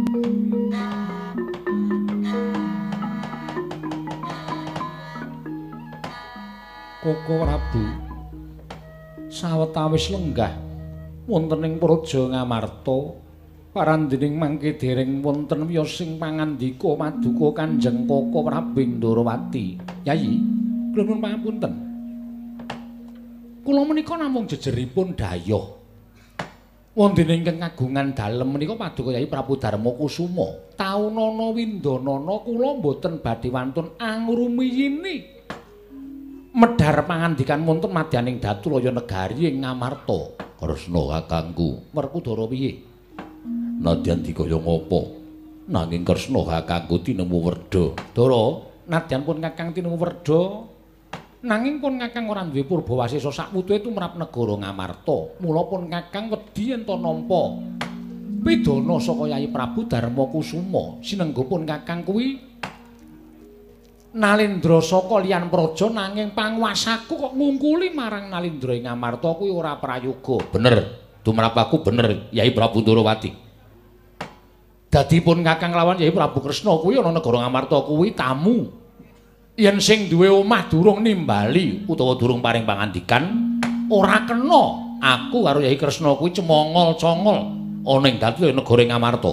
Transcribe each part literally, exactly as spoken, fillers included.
Koko Prabu sawetawis lenggah wonten ing Praja Ngamarta parandening mangke dereng wonten wiyosing pangandika Paduka Kanjeng Koko Prabu Ndorowati. Yayi, kula nuwun pangapunten. Kula menika namung jejeripun dhayoh. Wonten ingkang kagungan dalem menika Paduka Yayi Prabu Darmakusuma. Taunana windanana kula mboten badhe wantun angrumiyini medhar pangandikan wonten madyaning Datulaya negari ing Ngamarta. Kresna kakangku, Werkudara piye? Nadyan dikaya ngapa? Nanging Kresna kakangku tinemu werda. Dara, nadyan pun kakang tinemu werda, nanging pun kakang ora duwe purbawasesa sakmutuhe tumrap negara Ngamarta. Mula pun kakang wedi yen to nampa pidana saka Yayi Prabu Darmakusuma. Sinengga pun kakang kuwi Nalendra saka liyan praja nanging panguwasaku kok ngungkuli marang Nalendra ing Ngamarta kuwi ora prayoga. Bener, tumrap aku bener Yayi Prabu Ndorowati. Dadi pun kakang lawan Yayi Prabu Kresna kuwi ana negara Ngamarta kuwi tamu. Yen sing duwe omah durung nimbali utawa durung paring pangandikan ora kena aku karo Yayi Kresna kuwi cemongol-congol ana ing dadi negara Ngamarta.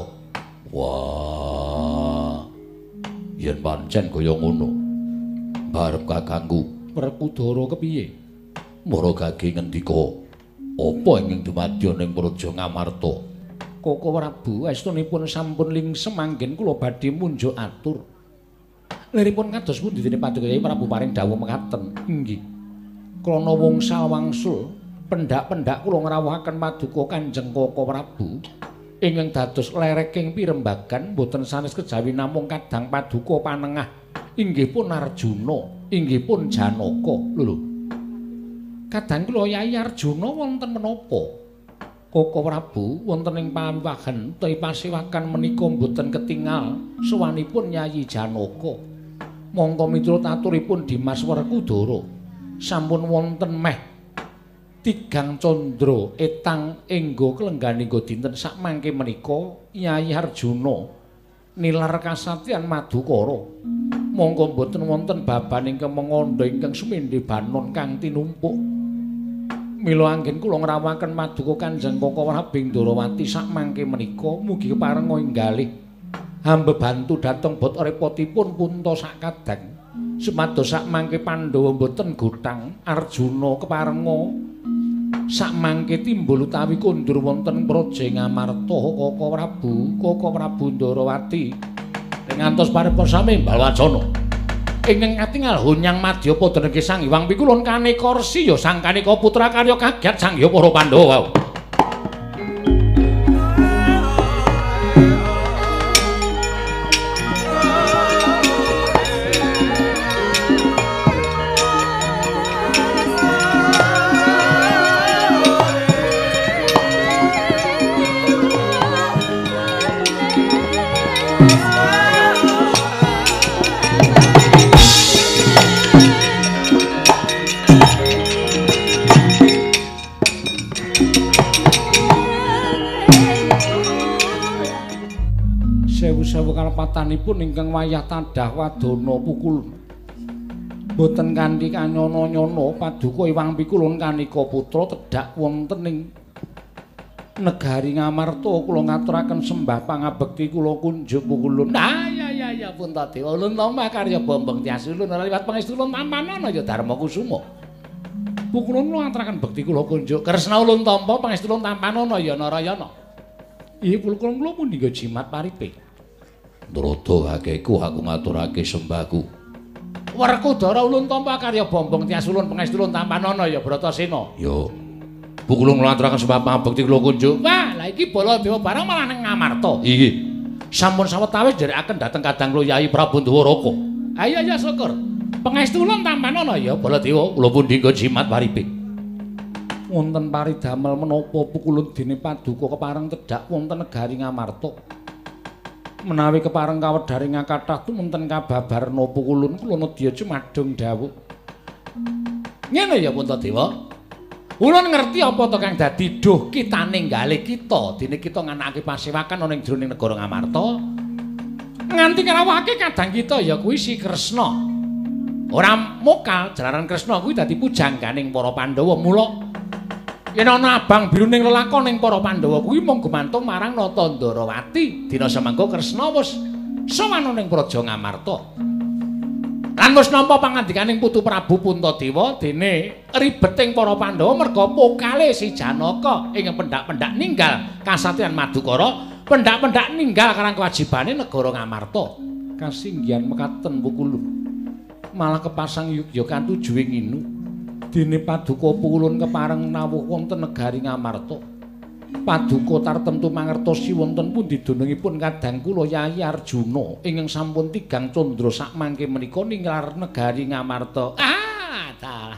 Wah. Yen pancen kaya ngono. Barep kakangku, Werkudara kepiye? Mara gage ngendika apa ingkang dumadya ning Praja Ngamarta? Koko Prabu estunipun sampun lingsem manggen kula badhe munjuk atur. Liripun kados pundi dene Paduka Yayi Prabu paring dawuh mekaten. Inggih. Krana wangsul wangsul pendak-pendak kula ngrawuhaken Paduka Kanjeng Koko Prabu ingkang dados lereking pirembagan boten sanes kejawi namung kadang Paduka panengah inggih pun Arjuna, inggih pun Janaka. Lho. Kadang kula Yayi Arjuna wonten menapa? Koko Prabu wonten ing pawiwahan utawi pasiwakan menika boten ketingal sowanipun Yayi Janaka. Monggo miturut aturipun Dimas Werkudara sampun wonten meh tigang candra etang engga klengganingga dinten sak mangke menika Yayi Arjuna nilar kasatyan Madukara. Monggo boten wonten baban ingkang mangandha ingkang sumindhe banon kang tinumpuk. Mila anggen kula ngrawuhaken Paduka Kanjeng Koko Prabu Ndorowati sak mangke menika mugi keparenga inggalih hambebantu dhateng bot repotipun punta sak kadang. Supados sak mangke Pandhawa boten gotang Arjuna keparenga sak mangke timbul utawi kondur wonten Praja Ngamarta. Koko Prabu, Koko Prabu Ndorowati ngantos paripun sami Balwacana ingkang katingal hunyang madya padha nggih Sang Hyang Pikulun Kanika Resi ya Sang Kanika Putra karya kaget Sang Hyang para Pandhawa. Sewu kalepatanipun ingkang wayah tadah wadana pukul boten kanthi kanyana-nyana Paduka Hyang Pikulun Kanika Putra tedhak wonten ing negari Ngamarta kula ngaturaken sembah pangabekti kula kunjuk pukulun. Ah ya ya ya Puntadewa ulun tamah karya Bambang Tyas ulun ora liwat pangestu ulun tampanana ya Darmakusuma. Pukulun kula ngaturaken bekti kula kunjuk Kresna ulun tampa pangestu ulun tampanana ya Narayana. Iye pukulun kula pundi nggo jimat paripe. Ndrada kakeku aku ngaturake sembahku. Werkudara ulun tampa karya Bambang Tyas ulun pangestu ulun tampanana ya Bratasena. Ya. Pukulun ngaturaken sembah pangabekti kula kunjuk. Wah, la iki Baladewa barang malah ning Ngamarta. Inggih. Sampun sawetawis nderekaken dhateng kadang kula Yayi Prabu Dwaraka. Ayo ya syukur. Pangestu ulun tampanana ya Baladewa kula pundi nggo jimat paripe. Wonten paridamel menapa pukulun dene Paduka kepareng tedhak wonten negari Ngamarta. Menawi kepareng kawedharing kathah tumunten kababarna pukulun kula nedya cumadung dawuh. Ngene ya Puntadewa. Ulun ngerti apa to kang dadi duh kita ninggale kita, dene kita nganakake pasewakan ana ing jroning negara Ngamarta. Nganti ngrawake kadang kita ya kuwi si Kresna. Ora mokal jalaran Kresna kuwi dadi pujangganing para Pandhawa. Mula yen ana abang biruning lelakon ning para Pandhawa kuwi mung gumantung marang Natandrawati. Dina samangka Kresna wis sowan ning Praja Ngamarta. Lan wis nampa pangandikaning Putu Prabu Puntadewa dene ribeting para Pandhawa merga pokale si Janaka ing pendak-pendak ninggal kasatriyan Madukara, pendak-pendak ninggal karang kewajibane negara Ngamarta. Kasinggihan mekaten Pukulun. Malah kepasang yugya kanthi juwing inu. Dene Paduka Pukulun kepareng nawuh wonten negari Ngamarta. Paduka tartemtu mangertosi wonten pundi dunungipun kadang kula Yayi Arjuna ingkang sampun tigang candra sak mangke menika ninggal negari Ngamarta. Ah,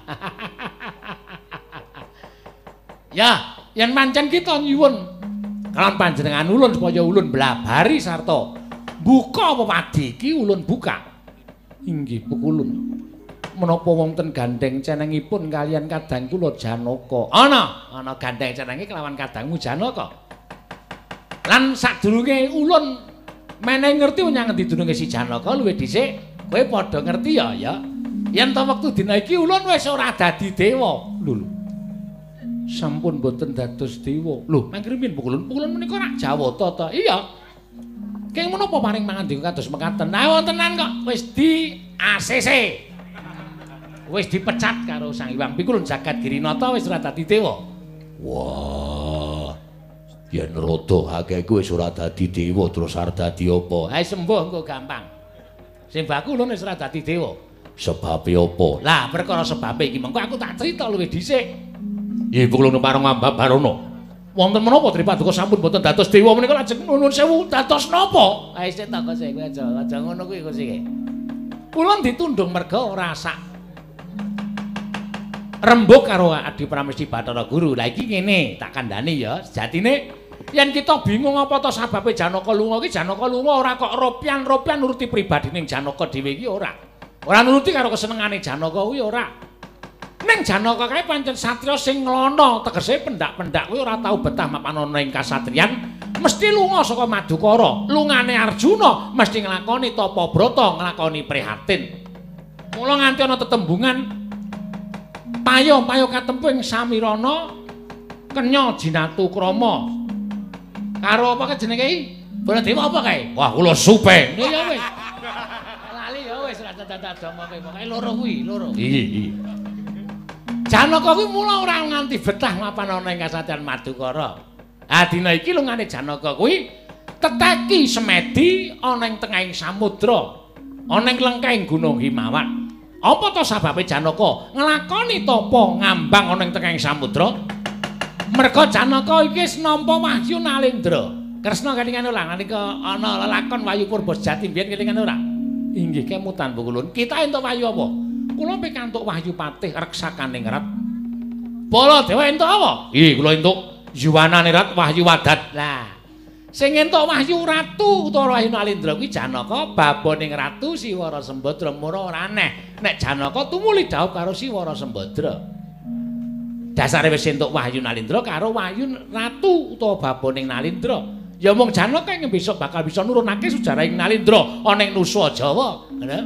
ya, yen pancen kita nyuwun kalian panjenengan ulun supaya ulun blabari sarta buka apa padi iki ulun buka. Inggih Pukulun. Menapa wonten gandeng cenengipun kalian kadang kula Janaka? Ana, ana gandeng cenenge kelawan kadangmu Janaka. Lan sadurunge ulun menehi ngerti nyang endi dununge si Janaka luwih dhisik, kowe padha ngerti ya ya. Yen ta wektu dina iki ulun wis ora dadi dewa. Lho. Sampun boten dados dewa. Lho, mangkir min Pukulun? Pukulun menika rak Jawata ta? Iya. Keng menapa paring mangandika kados mekaten? Nah wontenan kok wis di A C C. Wis dipecat karo Sang Hyang Pikulun Jagat Girinata wis ora dadi dewa. Wah. Yen rada akeh kuwi wis ora dadi dewa terus arep dadi apa? Hae sembuh engko gampang. Sing baku ulun wis ora dadi dewa. Sebabe apa? Lah perkara sebabe iki mengko aku tak crita luwih dhisik. Nggih Pikulun parang Mbah Barono. Wonten menapa Tripaduka sampun boten dados dewa menika lajeng nuwun sewu dados napa? Hae sik tak kowe aja aja ngono kuwi kok sik. Ulun ditundung merga ora sak rembug karo Adi Pramesti Bathara Guru. Lah iki ngene, tak kandhani ya. Sejatine yen kita bingung apa to sababe Janaka lunga iki, Janaka lunga ora kok ropian-ropian nuruti pribadining Janaka dhewe iki ora. Ora nuruti karo kesenengane Janaka kuwi ora. Ning Janaka kae pancen satriya sing nglono, tegese pendak-pendak kuwi ora tau betah mapan ana ing kasatriyan, mesti lunga saka Madukara. Lungane Arjuna mesti nglakoni tapa brata, nglakoni prihatin. Mula nganti ana tetembungan payo-payo katemping Samirana kenya jinatu krama karo apa jenenge iki Baladewa apa kae? Wah kula supeng ya wis lali ya wis ora dadak-dadak pokoke loro kuwi loro iya iya Janaka kuwi mula ora nganti betah mapan ana ing kasatriyan Madukara. Ah dina iki lungane Janaka kuwi teteki semedi ana ing tengahing samudra ana ing lengkahing Gunung Himawan. Apa to sababe Janaka nglakoni tapa ngambang ana ing tengahing samudra? Merga Janaka iki wis nampa wahyu Nalendra. Kresna kelingan ora nalika ana lelakon Wayu Purbasejati biyen kelingan ora? Inggih kemutan Pukulun. Kita entuk wahyu apa? Kula pikantuk wahyu patih reksakaning rat. Baladewa entuk apa? Nggih, kula entuk yuwanane rat wahyu wadat. Lah sing entuk wahyu ratu utawa wahyu Nalendra kuwi Janaka baboning ratu Siwara Sembadra. Mura ora aneh nek Janaka tumuli dhaup karo Siwara Sembadra. Dasare wis entuk wahyu Nalendra karo wahyu ratu utawa baboning Nalendra. Ya mung Janaka yang besok bakal bisa nurunake sejarahing Nalendra ana ing Nusa Jawa. Ngono.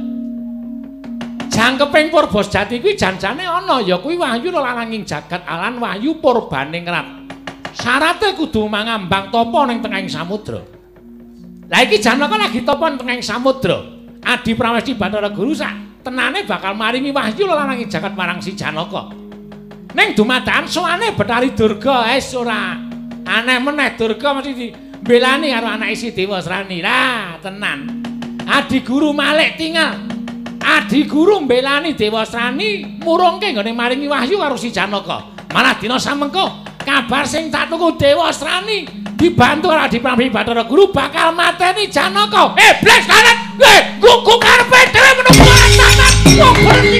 Jangkeping Purbasejati kuwi janjane ana ya kuwi wahyu lananging jagat alan wahyu purbaning rat. Syarate kudu mangambang tapa ning tengahing samudra. Lah iki Janaka lagi tapa ning tengahing samudra. Adi Pramesti Bathara Guru sak tenane bakal maringi wahyu lananging jagat marang si Janaka. Ning dumadakan sowane Bathari Durga wis ora aneh meneh Durga mesti dibelani karo anake si Dewa Srani. Lah tenan. Adi Guru Malik tinggal. Adi Guru mbelani Dewa Srani murungke nggone maringi wahyu karo si Janaka. Malah dina samengko kabar sing tak tunggu Dewa Srani dibantu karo Adi Pramesti Bathara Guru bakal mateni Janaka. Eh blas karet. Eh gugu karepe dhewe menunggu tangan. Kok berhenti.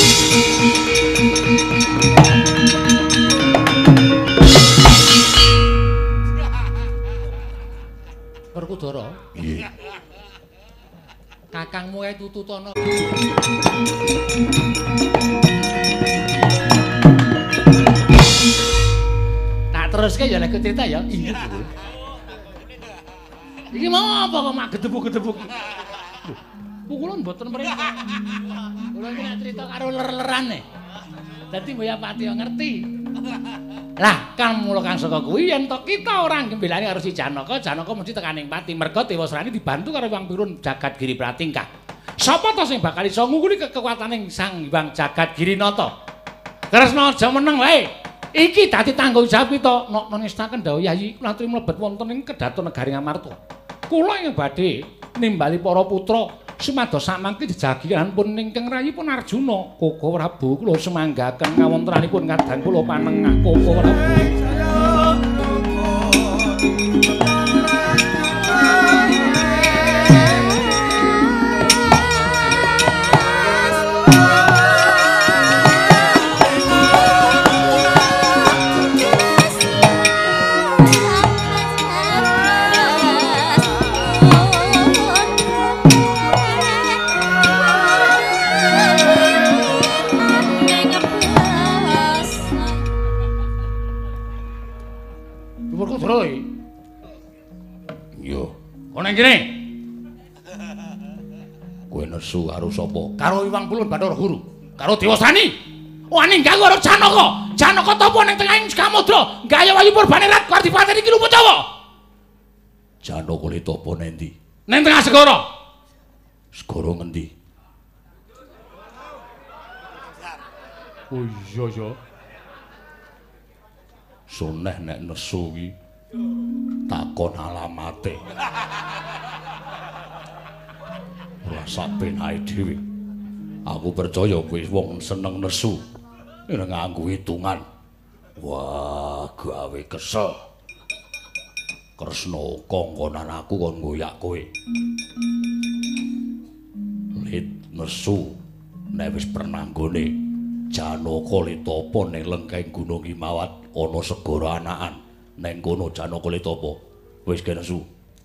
Werkudara. Nggih. Kakangmu ae tututana. teruske ya nek cerita ya. Iya. Iki mau apa kok mak gedebuk-gedebuk. Pukulan mboten mrene. Kula iki nek crita karo ler-lerane. Dadi Mbaya Pati yo ngerti. Lah, kan mula kang saka kuwi yen to kita ora gembelani karo si Janaka, Janaka mesti tekaning pati merga Dewa Srani dibantu karo Wang Pirun Jagadgiri Pratingkah. Sapa to sing bakal iso ngungkuli kekuataning Sang Hyang Jagadgirinata? Kresna aja meneng wae. Iki dadi tanggung jawab kita. Nek nestaken dawuh Yayi, kula aturi mlebet wonten ing Kedaton Negari Ngamarta. Kula ing badhe nimbali para putra sumados samangke jejagianipun ingkang rayipun Arjuna. Koko Prabu kula semanggaken kawontenanipun kadang kula panengah Koko Prabu. Kene. Kowe nesu karo sapa? Karo Iwang Pulun Bathara Guru, karo Dewa Srani. Wani ganggu karo Janaka. Janaka tapa ning tengahing Samudra, gaya wayu purbane rat karo dipateni iki lumut Jawa. Janaka le tapa nendi? Ning tengah segara. Segara ngendi? Oh iya ya. Suneh nek nesu iki takon alamate. Ora sapenae dhewe. Aku percaya kowe wong seneng nesu. Ora nganggo hitungan. Wah, gawe kesel. Kresna kongkonan aku kon ngoyak kowe. Lit nesu nek wis pernah nggone Janaka Letapa ning lengkeng Gunung Himawat ana segara anakan. Neng kono Janaka Letapa wis kena nesu.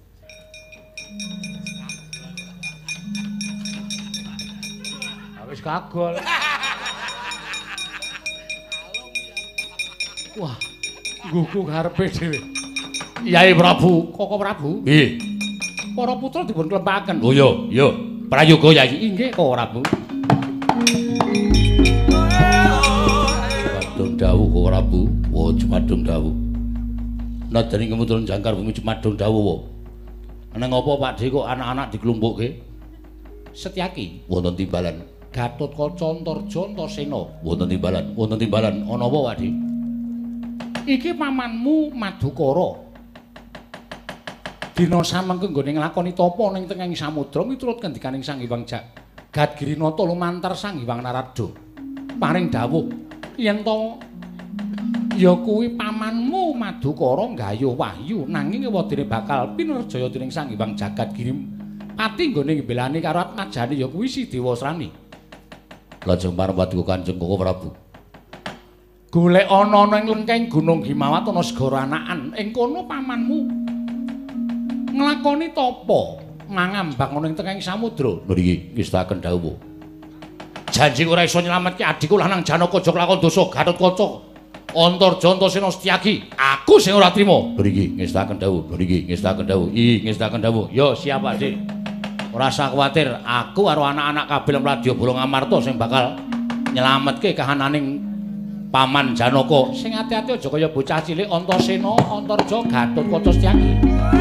Wis kagol. Wah, nggugu karepe dhewe. Yai Prabu, Koko Prabu. Nggih. Para putra dipun klempaken. Oh iya, iya. Prayoga Yai. Inggih, Koko Prabu. Jumadung dawuh Koko Prabu. Oh, jumadung dawuh. Nadani kemutulan jangkar bumi Jumadung dawuh. Nang apa Pakde kok anak-anak dikelumpukke? Setyaki wonten timbalan. Gatotkaca Antarja Antasena wonten timbalan. Wonten timbalan ana apa Pakde? Iki pamanmu Madukara. Dina samengke nggone nglakoni tapa ning tengahing samudra miturut kendikaning Sang Hyang Jagadgirinata lumantar Sang Hyang Narada. Paring dawuh yen to ya kuwi pamanmu Madukara nggayuh wahyu nanging ewadene bakal pinurjaya dening Sang Hyang Jagadgiri Pati nggone ngebelani karo atmajane ya kuwi si Dewa Srani. Lajeng parembatu Kanjeng Koko Prabu. Golek ana ing lengkeng Gunung Himawat ana segara anakan. Ing kono pamanmu nglakoni tapa mangambang ana ing tengahing samudra. Mriki ngestaken dawuh. Janji ora iso nyelametke adhiku lanang Janaka aja kelakon dosa Gatotkaca Antarja Antasena Setyaki. Aku sing ora trima. Mriki ngestaken dawuh. Mriki ngestaken dawuh. I ngestaken dawuh. Yo siap Pakde. Ora usah kuwatir, aku karo anak-anak kabel Mladya Bala Ngamarta sing bakal nyelametke kahananing Paman Janaka. Sing ati-ati aja kaya bocah cilik Antasena, Antarja, Gatotkaca Setyaki.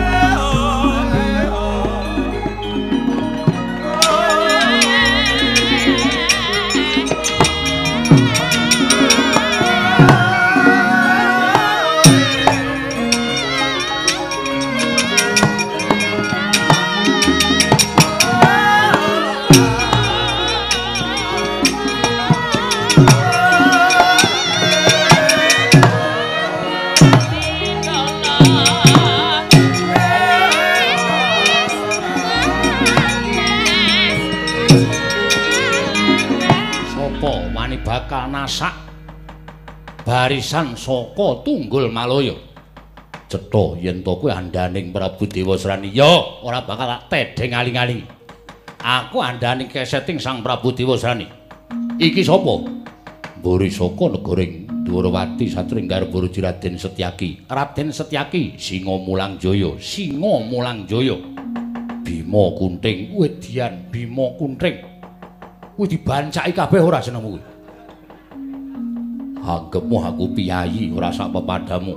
Bakal nasak barisan saka Tunggul Malaya. Cetha yen to kowe andaning Prabu Dewa Srani, ya ora bakal tedheng aling-aling. Aku andaning keseting Sang Prabu Dewa Srani. Iki sapa? Mburi saka negaring Dwarawati Satringgar Boruji Raden Setyaki. Raden Setyaki Singa Mulang Jaya, Singa Mulang Jaya. Bima Kunting, Wedian Bima Kunting. Kuwi dibancaki kabeh ora senengmu kuwi. Anggepmu aku piyayi ora sak pepadamu.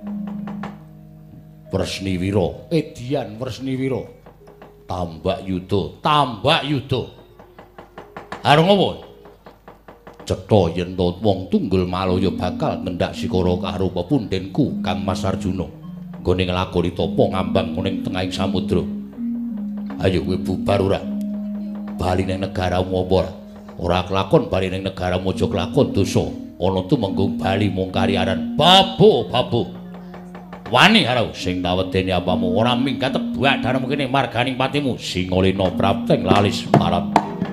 Wresniwira, Edian Wresniwira. Tambak Yuda, Tambak Yuda. Areng apa? Cetha yen to wong tunggul Malaya bakal ngendhak sikara karo pepundenku Kang Mas Arjuna. Nggone nglakoni tapa ngambang ning tengahing samudra. Ayo kowe bubar ora? Bali ning negaramu apa ora? Ora kelakon bali ning negaramu aja kelakon dosa. Ana tumenggung bali mung kariaran babo babo. Wani karo sing tawedeni apamu ora minggat tebak daremu kene marganing patimu Singalena prapteng lalis marap.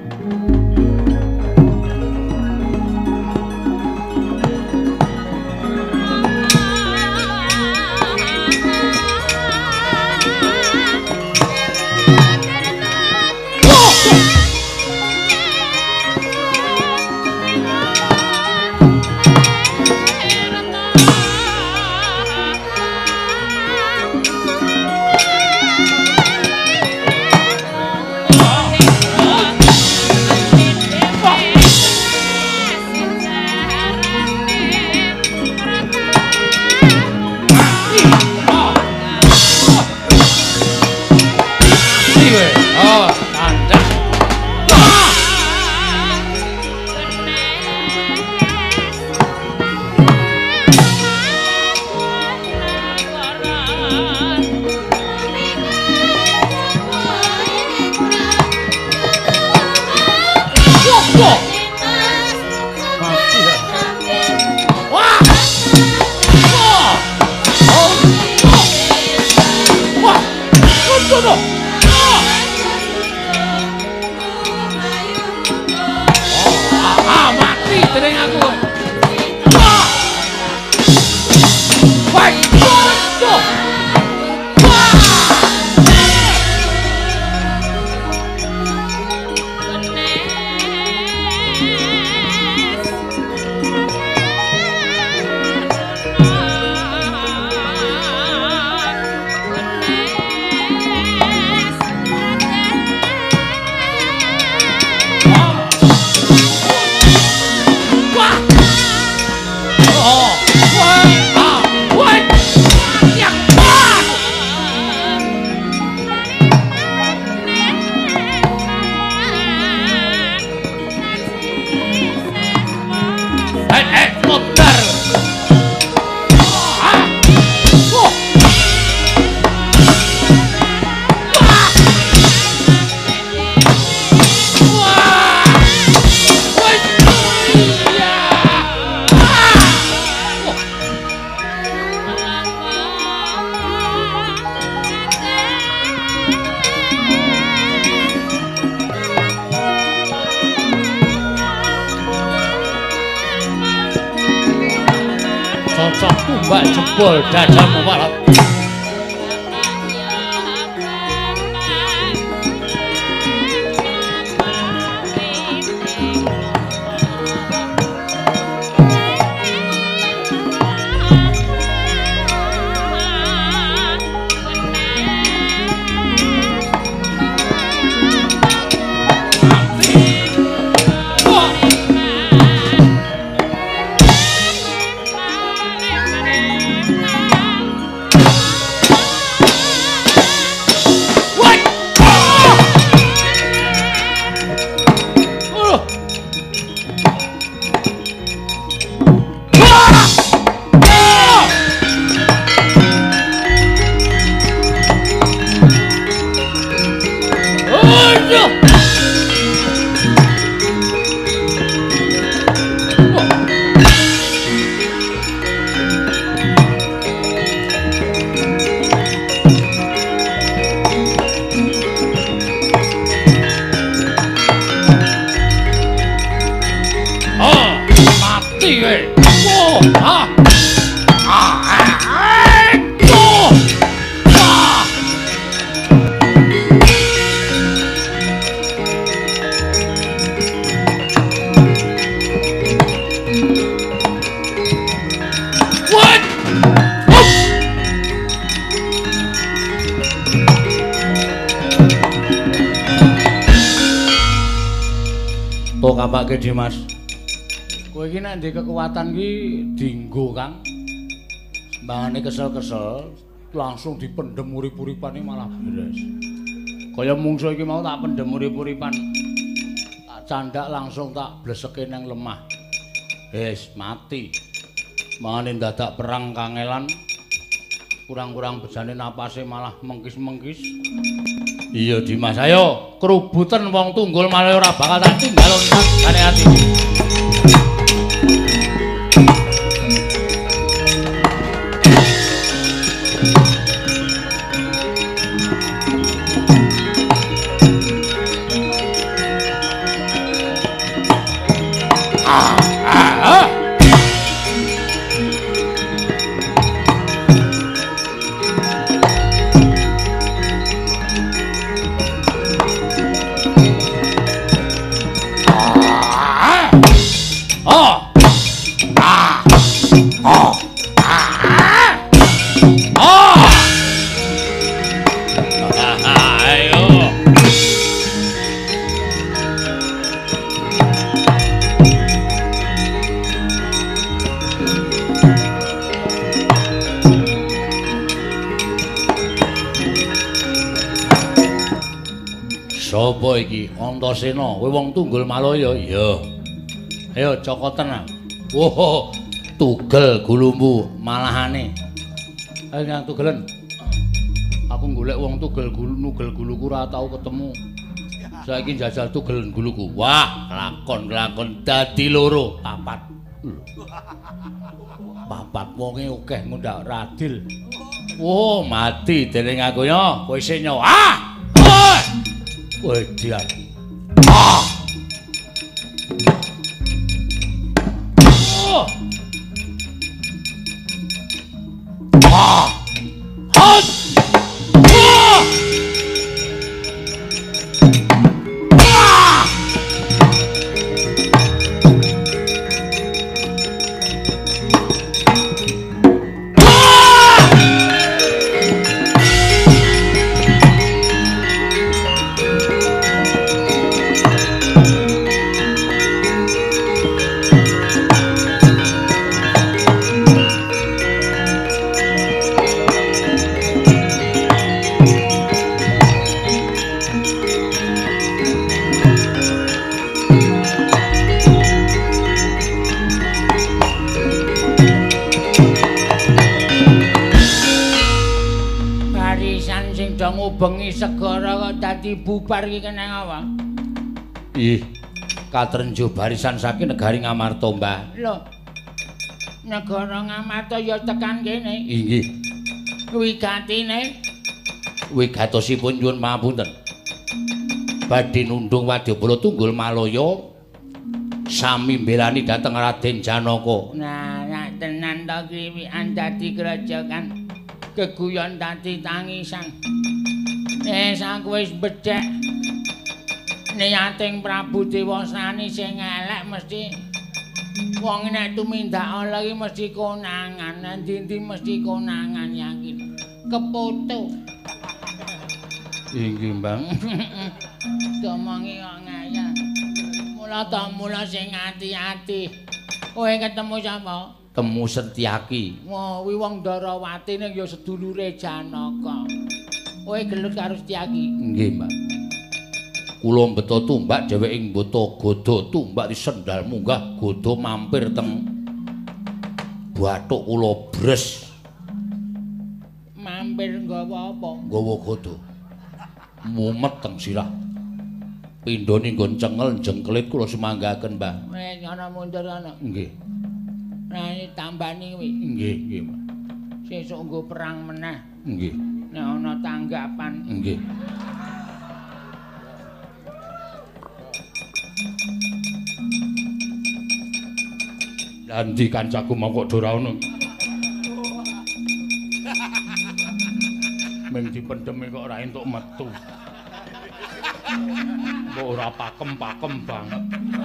Jebol dadamu malah To kapake Dimas. Kowe iki nek ndek kekuatan ki dienggo, Kang. Mbangane kesel-kesel langsung dipendhem urip-uripane malah beres. Kaya mungsuh iki mau tak pendhem urip-uripan. Tak candak langsung tak bleseke nang lemah. Wis mati. Mangane dadak perang kangelan. Kurang-kurang bejane napase malah mengkis-mengkis. Iya Dimas, ayo kerubutan wong tunggul malah ora bakal tak tinggal entak kane ati. Sapa iki? Antasena, kowe wong Tunggul Malaya? Iya. Ayo cokoten. Woh, tugel gulumbu malahane. Ayo Kang Tugelen. Aku golek wong tugel gulu nugel guluku ora tau ketemu. Saiki jajal tugelen guluku. Wah, lakon-lakon dadi loro, papat. Papat wonge akeh ngundak radil. Oh, mati dening aku yo. Kowe sing nyo. Ah! Wedian. Ah! Oh! Ah! Hot! Ah! Ah! Bengi segara kok dadi bubar iki keneng apa? Ih, katrenjo barisan saking negari Ngamarta, Mbah. Lho. Negara Ngamarta ya tekan kene. Inggih. Wigatine wigatosipun nyuwun mapunten. Badhe nundung Wadyabala Tunggul Malaya sami mbelani dhateng Raden Janaka. Nah, nek tenan ta kriwikan dadi krajakan keguyon dadi tangisan. Eh aku wis becek niating Prabu Dewasrani sing elek mesti wong nek tumindak ala iki mesti konangan, endi-endi mesti konangan yakin kepoto. Inggih, Bang. Domongi kok ngayal. Mula ta mula sing ati-ati. Kowe ketemu sapa? Temu Setyaki. Wah, kuwi wong Darawati ning ya sedulure Janaka. Kowe gelut karo Setyaki? Nggih, Mbak. Kula mbeta tumbak dheweke mbeta godo tumbak di sendal munggah godo mampir teng bathuk kula bres. Mampir nggawa apa? Nggawa godo. Mumet teng sirah. Pindhane nggon cengel jengkelit kula semanggaken, Mbah. Wis ana mundur ana. Nggih. Nah, tambani kuwi. Nggih, nggih, Mbah. Sesuk nggo perang meneh. Nggih. Nek ana tanggapan. Nggih. Lah ndi kancaku mau kok ora ono. Meng dipendheme kok ora entuk metu. Mbok ora pakem-pakem banget.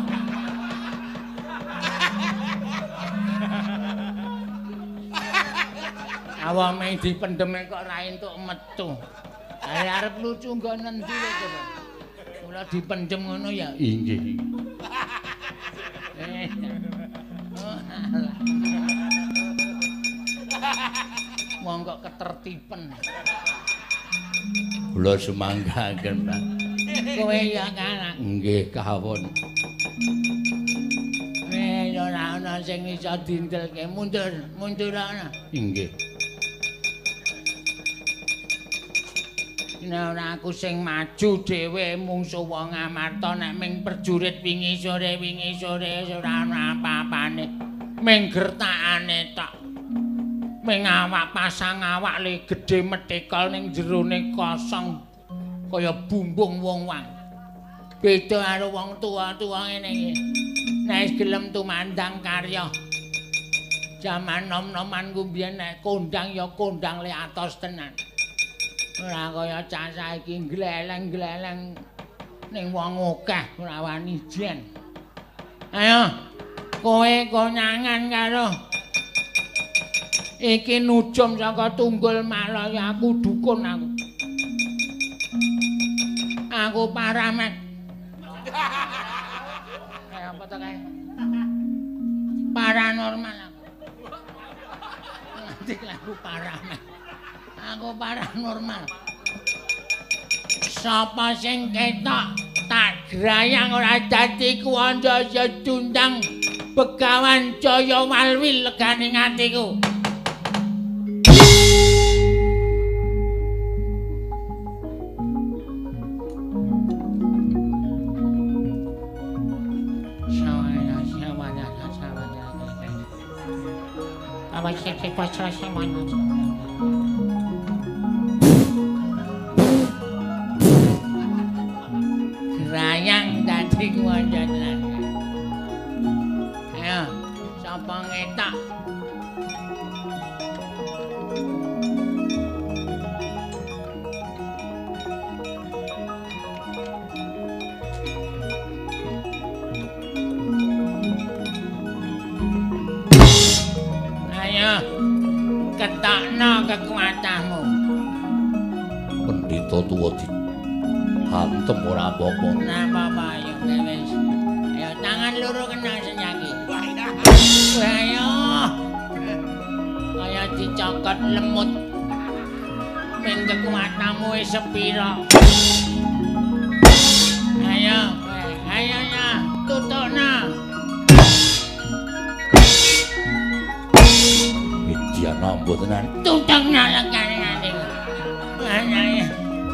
Awame dipendheme kok ora entuk metu. Are arep lucu nggo nendi kowe. Mula dipendhem ngono ya. Inggih. Wong kok ketertipen. Kula semanggaken, Pak. Kowe ya kan. Nggih, kawon. Eh, ora ana sing iso dindelke. Mundur, mundur ana. Inggih. Nek ora aku sing maju dhewe mungsuh wong Amarta nek ming perjurit wingi sore wingi sore ora ana apa-apane. Ming gertakane tok. Ming awak pasang awak le gedhe metikol ning jerone kosong kaya bumbung wong wang. Beda karo wong tua-tua ngene iki. Nek gelem tumandang karya. Jaman nom-noman ku biyen nek kondang ya kondang le atos tenan. Ora kaya cah saiki gleleng-gleleng ning wong akeh ora wani jen. Ayo, kowe konyangan karo iki nujum saka Tunggul Malaya aku dukun aku. Aku paramet. Kayak apa to kae? Paranormal aku. Nanti aku paramet. Aku paranormal. Sapa sing ketok tak grayang ora dadi kuwanda sedundang Begawan Jaya Walwi leganing atiku. Apa sih sing pasrah semuanya? Rayang dadi kuwandanan. Ayo, sapa ngetak? Ayo, ketokno kekuatanmu. Pendhita tuwa di hantem ora apa-apa. Ora apa-apa ayo wis. Ayo tangan loro kena senyaki. Ayo. Kaya dicokot lemut. Ming kekuatanmu wis sepira. Ayo, ayo ya, tutupna. Widyana mbotenan. Tutupna legane atiku. Ayo.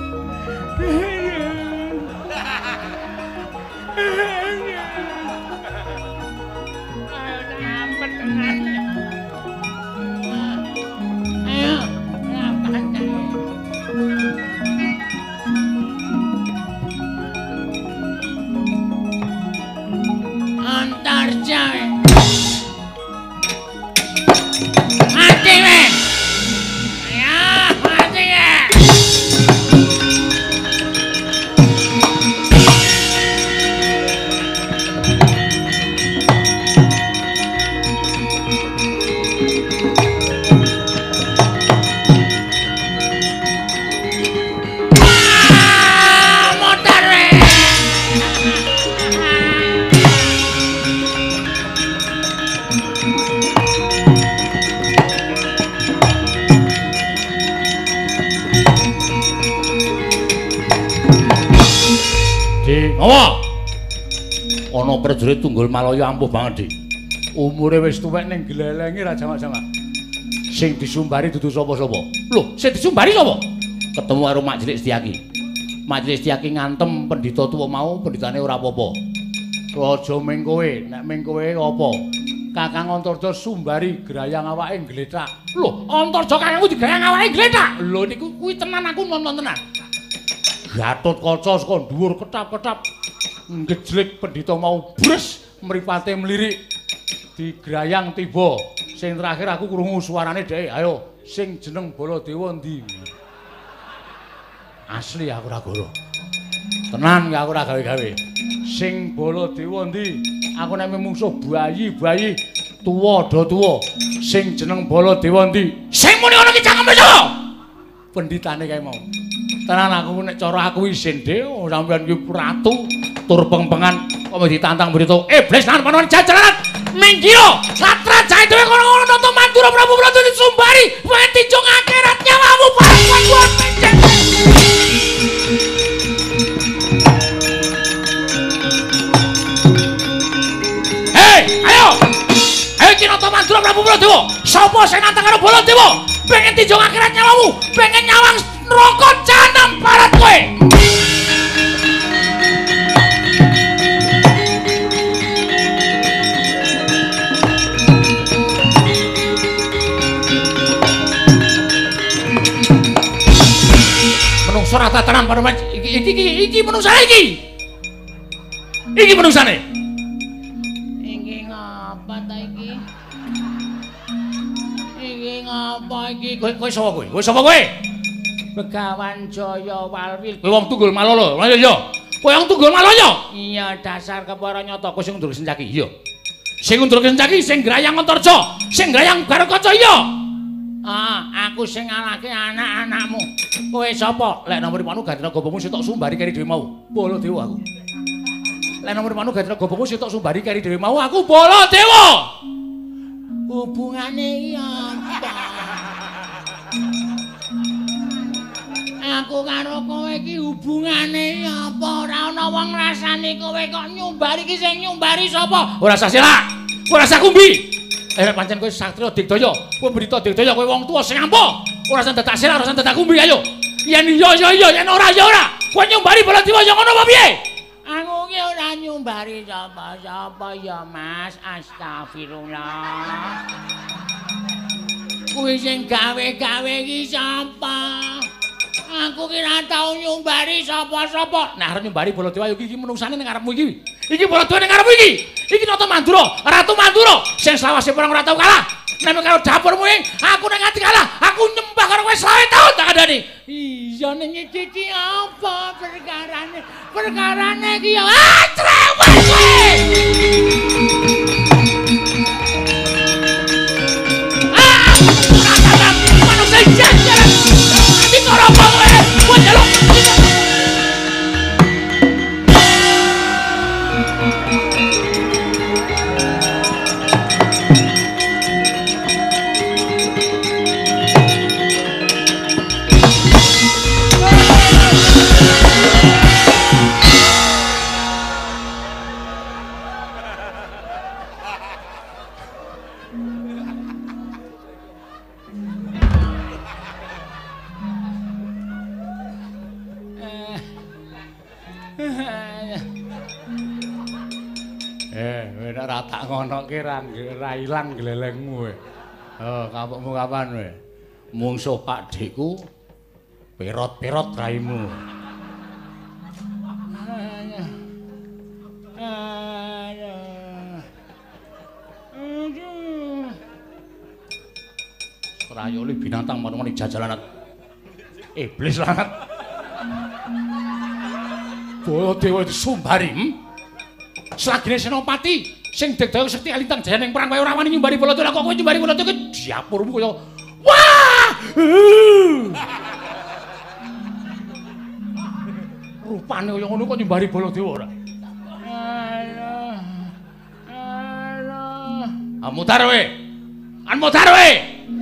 Apa? Ana prajurit Tunggul Malaya ampuh banget, Dik. Umure wis tuwek ning glelengi ra jamak-jamak. Sing disumbari dudu sapa-sapa. Lho, sing disumbari sapa? Ketemu karo Mak Cilik Setyaki. Mak Cilik Setyaki ngantem pendhita tuwa mau, pendhitane ora apa-apa. Aja ming kowe, nek ming kowe apa? Kakang Antarja sumbari grayang awake gletak. Lho, Antarja kakangku digrayang awake gletak. Lho niku kuwi tenan aku nonton tenan. Gatotkaca saka dhuwur ketap-ketap ngejlek pendhita mau bres mripate mlirik digrayang tiba. Sing terakhir aku krungu suarane dhek. Ayo, sing jeneng Baladewa ndi? Asli aku ora goro. Tenan aku ora gawe-gawe. Sing Baladewa ndi? Aku nek mungsuh bayi-bayi tuwa do tuwa. Sing jeneng Baladewa ndi? Sing muni ngono ki cangkeme sapa? Pendhitane kae mau. Tenan aku nek cara aku isin dhe sampeyan ki ratu tur pengpengan Kok ditantang berito iblis lan panon jajaran minggiro latra jae dhewe kono nonton Mandura Prabu Prabu disumbari pengen tinjung akhirat nyawamu bareng kowe mencet. Hei, ayo. Ayo ki nonton Mandura Prabu Prabu. Sapa sing nantang karo Baladewa? Pengen tinjung akhirat nyawamu, pengen nyawang neraka jahanam barat kowe. Menungso rata tenan paneman iki iki iki menungsa iki. Iki menungsane. Iki ngapa ta iki? Iki ngapa iki? Kowe kowe sapa kowe? Kowe sapa kowe? Begawan Jaya Walwil. Kowe wong Tunggul Malolo. Lha iya. Kowe wong Tunggul Malolo? Iya, dasar kepara nyata kowe sing ndur Sencaki. Iya. Sing ndur Sencaki sing grayang Antarja, sing grayang Garakaca iya. Ah, aku sing ngalahke anak-anakmu. Kowe sapa? Lek nomor panu Gandra Gobomu sitok sumbari kari dhewe mau. Baladewa aku. Lek nomor panu Gandra Gobomu sitok sumbari kari dhewe mau aku Baladewa. Hubungane iya apa? Aku karo kowe iki hubungane apa? Ora ana wong rasane kowe kok nyumbari iki sing nyumbari sapa? Ora usah silak. Ora usah kumbi. Eh pancen kowe Satriya Digdaya, kowe berita Digdaya kowe wong tuwa sing ampuh. Ora usah dadak silak, ora usah dadak kumbi ayo. Yen iya ya iya, yen ora ya ora. Kowe nyumbari Baladewa ya ngono apa piye? Aku ki ora nyumbari sapa-sapa ya Mas, astagfirullah. Kuwi sing gawe-gawe iki sapa? Aku ki ora tau nyumbari sapa-sapa. Nah, arep nyumbari Baladewa iki iki menungsane ning ngarepmu iki. Iki Baladewa ning ngarepmu iki. Iki Nata Mandura, Ratu Mandura sing selawase perang ora tau kalah. Nek karo dapurmu ing aku nek ngati kalah, aku nyembah karo kowe selawe taun tak kandhani. Iya ning iki apa perkarane? Perkarane iki ya acrewek kowe. Ah, rata-rata manusia jajaran. Ati karo apa kowe? Kowe njaluk tak ngono ki ra ilang glelengmu kowe. Oh, kapukmu kapan kowe? Mungsuh Pak Dekku perot-perot raimu. Rayoli binatang mana-mana jajalan iblis lanat. Baladewa disumbari. Selagine Senopati sing Digdaya Sekti Alintang Jaya ning perang kaya ora wani nyumbari Baladewa kok kowe nyumbari Baladewa ki diapurmu kaya wah. Rupane kaya ngono kok nyumbari Baladewa ora. Alah. Alah. Ah mutar kowe. An mutar kowe.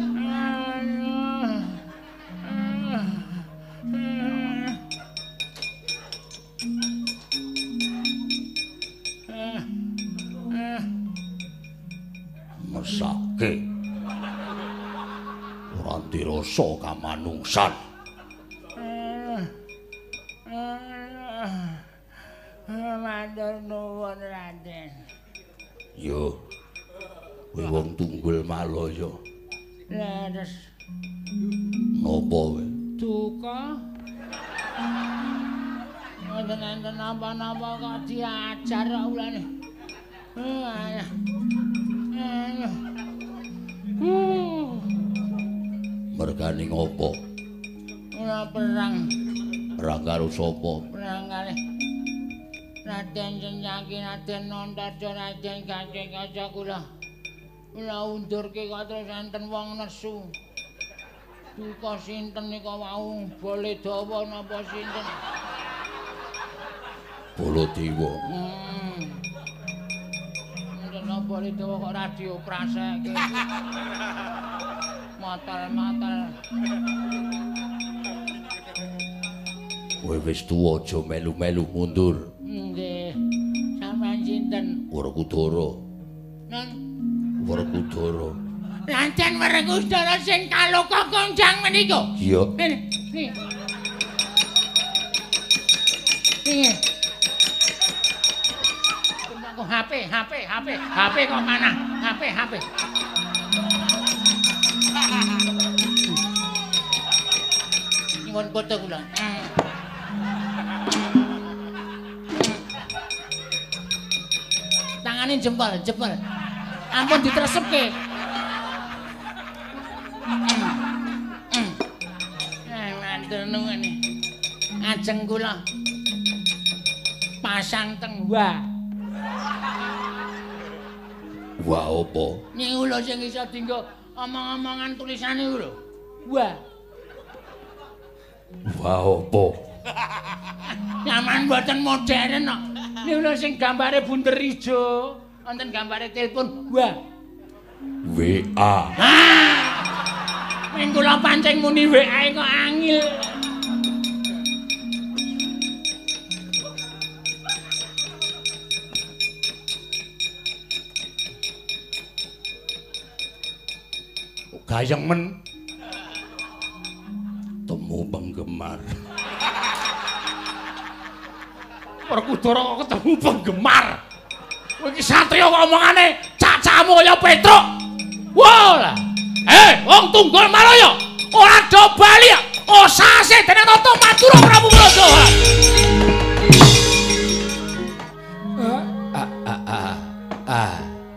Mesake ora dirasa kamanungsan. Matur nuwun Raden. Yo. Kowe wong Tunggul Malaya. Leres. Napa kowe? Duka. Mboten enten napa-napa kok diajar kok ulane. Alah. Alah. Uh. Mergane ngopo? Ora perang. Perang karo sapa? Perang kali Raden Sencaki, Raden Antarja, Raden Kanjeng Kaca kula. Kula undurke kok terus enten wong nesu. Duka sinten nika wau? Baladewa napa sinten? Baladewa. Hmm. Ngono Baladewa kok radio prasek iki. Motel-motel. Kowe wis tuwa aja melu-melu mundur. Nggih. Sampeyan sinten? Werkudara. Nang Werkudara. Lancen Werkudara sing kaloka konjang menika. Iya. Nih. Nih. Nih. Kok H P, H P, H P, H P kok mana? H P, H P. Nyuwun foto kula. Tangane jempol, jempol. Ampun ditresepke. Eh, matur nuwun. Ajeng kula pasang teng wah. Wah apa? Niku lho sing iso dienggo omong-omongan tulisane iku lho. Wah. Wah apa? Nyaman mboten modern kok. Niku lho sing gambare bunder ijo, wonten gambare telepon. Wah. W A. Ah. Ming kula pancing muni W A kok angil. Gayeng men. Temu penggemar. Werkudara kok ketemu penggemar. Kowe iki satriya kok omongane cacamu kaya Petruk. Wah. Eh, wong Tunggul Malaya ora do bali ya. Osase dene Tata Madura Prabu Baladewa. Ah ah ah. Ah.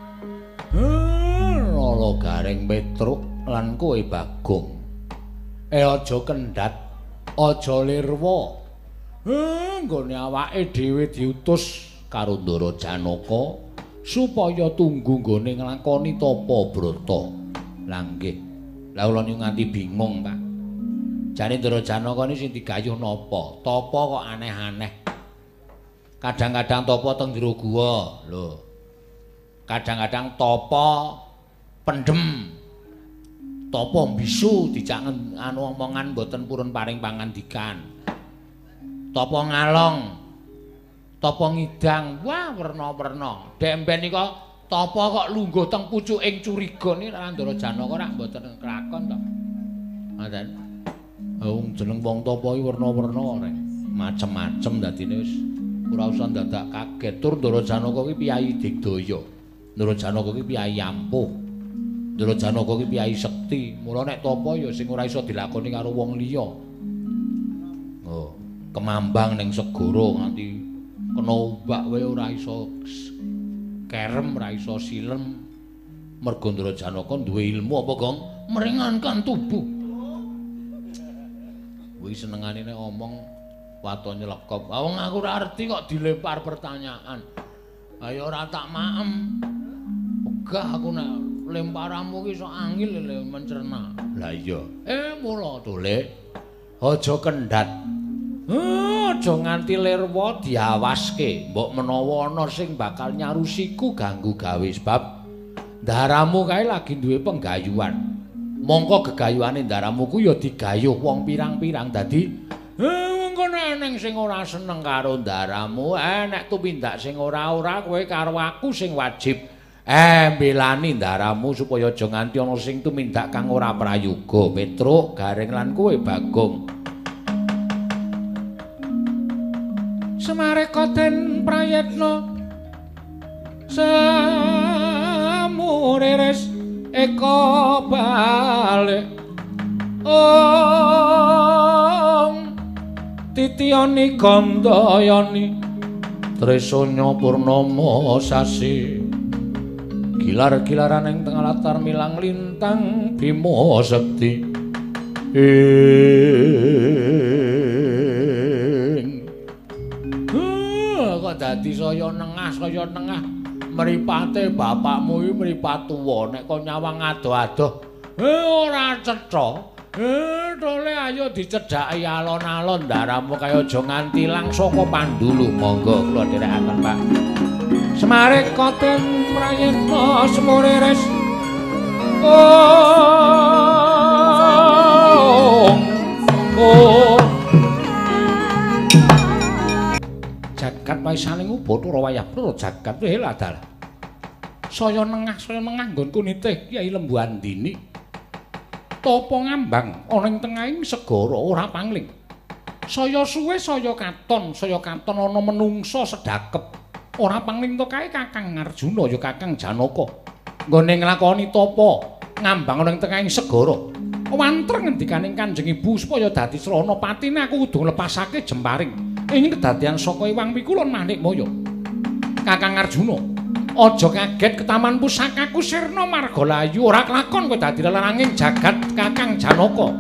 Lolo garing Petruk lan kowe Bagong. Eh aja kendhat, aja lirwa. Eh nggone awake dhewe diutus karo Ndara Janaka supaya tunggu nggone nglakoni tapa brata. Lah nggih. Lah kula niku nganti bingung, Pak. Jane Ndara Janaka ni sing digayuh napa? Tapa kok aneh-aneh. Kadang-kadang tapa teng jero guwa, lho. Kadang-kadang tapa pendem. Tapa bisu dijak anu omongan mboten purun paring pangandikan. Tapa ngalong. Tapa ngidang. Wah, werna-werna. Demben nika tapa kok lungguh teng pucuking curiga ni Ndara Janaka rak mboten kelakon to. Ngoten. Wong jeneng wong tapa iki werna-werna rek. Macem-macem dadine wis ora usah dadak kaget. Tur Ndara Janaka iki piyayi digdaya. Ndara Janaka iki piyayi ampuh. Ndara Janaka iki piyayi sekti. Mula nek tapa ya sing ora iso dilakoni karo wong liya. Oh, kemambang ning segara nganti kena umbak wae ora iso kerem, ora iso silem. Mergo Ndara Janaka duwe ilmu apa, Gong? Meringankan tubuh. Kuwi senengane nek omong wato nyelekop. Ah wong aku ora ngerti kok dilempar pertanyaan. Ayo ora tak maem. Wegah aku nek lemparanmu ki iso angil le mencerna. Lah iya. Eh mula to, Lek. Aja kendhat. Aja nganti lirwa diawaske. Mbok menawa ana sing bakal nyarusiku ganggu gawe sebab ndaramu kae lagi duwe penggayuhan. Mongko gegayuhane ndaramu ku ya digayuh wong pirang-pirang dadi eh engko nek sing ora seneng karo ndaramu, eh nek tumindak sing ora-ora kowe karo aku sing wajib Eh, mbelani ndaramu supaya aja nganti ana sing tumindak kang ora prayoga. Petruk, Gareng lan kowe Bagong. Semareka den prayetna samuriris eka balik. Om titiyani gandayani tresanya purnama sasi. Gilar-gilaran ing tengah latar milang lintang Bima Sekti ing uh, kok dadi saya nengah saya nengah mripate bapakmu iki mripat tuwa nek kok nyawang ado-ado eh ora cetha Eh, tole ayo dicedhaki alon-alon ndaramu kaya aja nganti ilang saka Pandulu. Monggo kula dherekaken, Pak. Semare koten prayitna semuriris. Oh. Oh. Jagat waisaning ubathara wayah pra jagat heladal. Saya nengah saya nengah nggonku nitih Kyai Lembu Andini. Tapa ngambang ana ing tengahing segara ora pangling. Saya suwe saya katon, saya katon ana menungsa sedakep. Ora pangling to kae Kakang Arjuna ya Kakang Janaka. Nggone nglakoni tapa ngambang ana ing tengahing segara. Wantreng ngendikaning Kanjeng Ibu supaya dadi srana patine aku kudu nglepasake jemparing. Ing kedadian saka Iwang Pikulun Manikmaya. Kakang Arjuna, aja kaget ketaman pusakaku sirna margalayu ora kelakon kowe dadi lelanging jagat Kakang Janaka.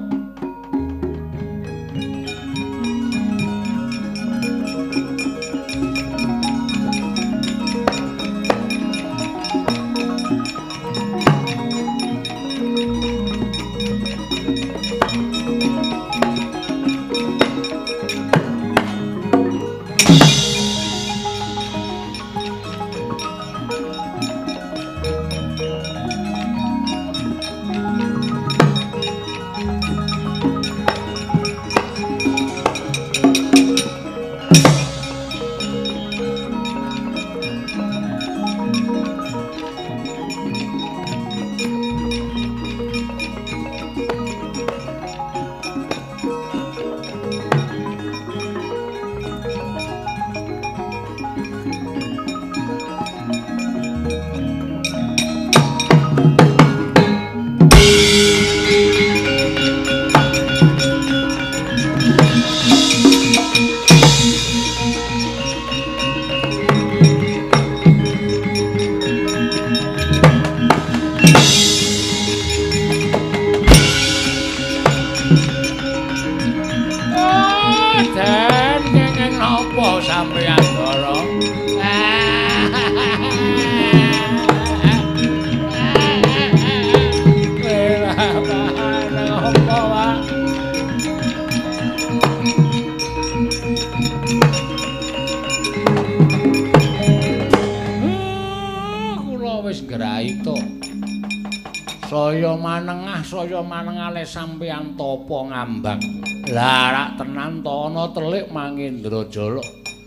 Saya manengah saya manengale sampeyan tapa ngambang. Lah rak tenan to ana telik Mangindrajala.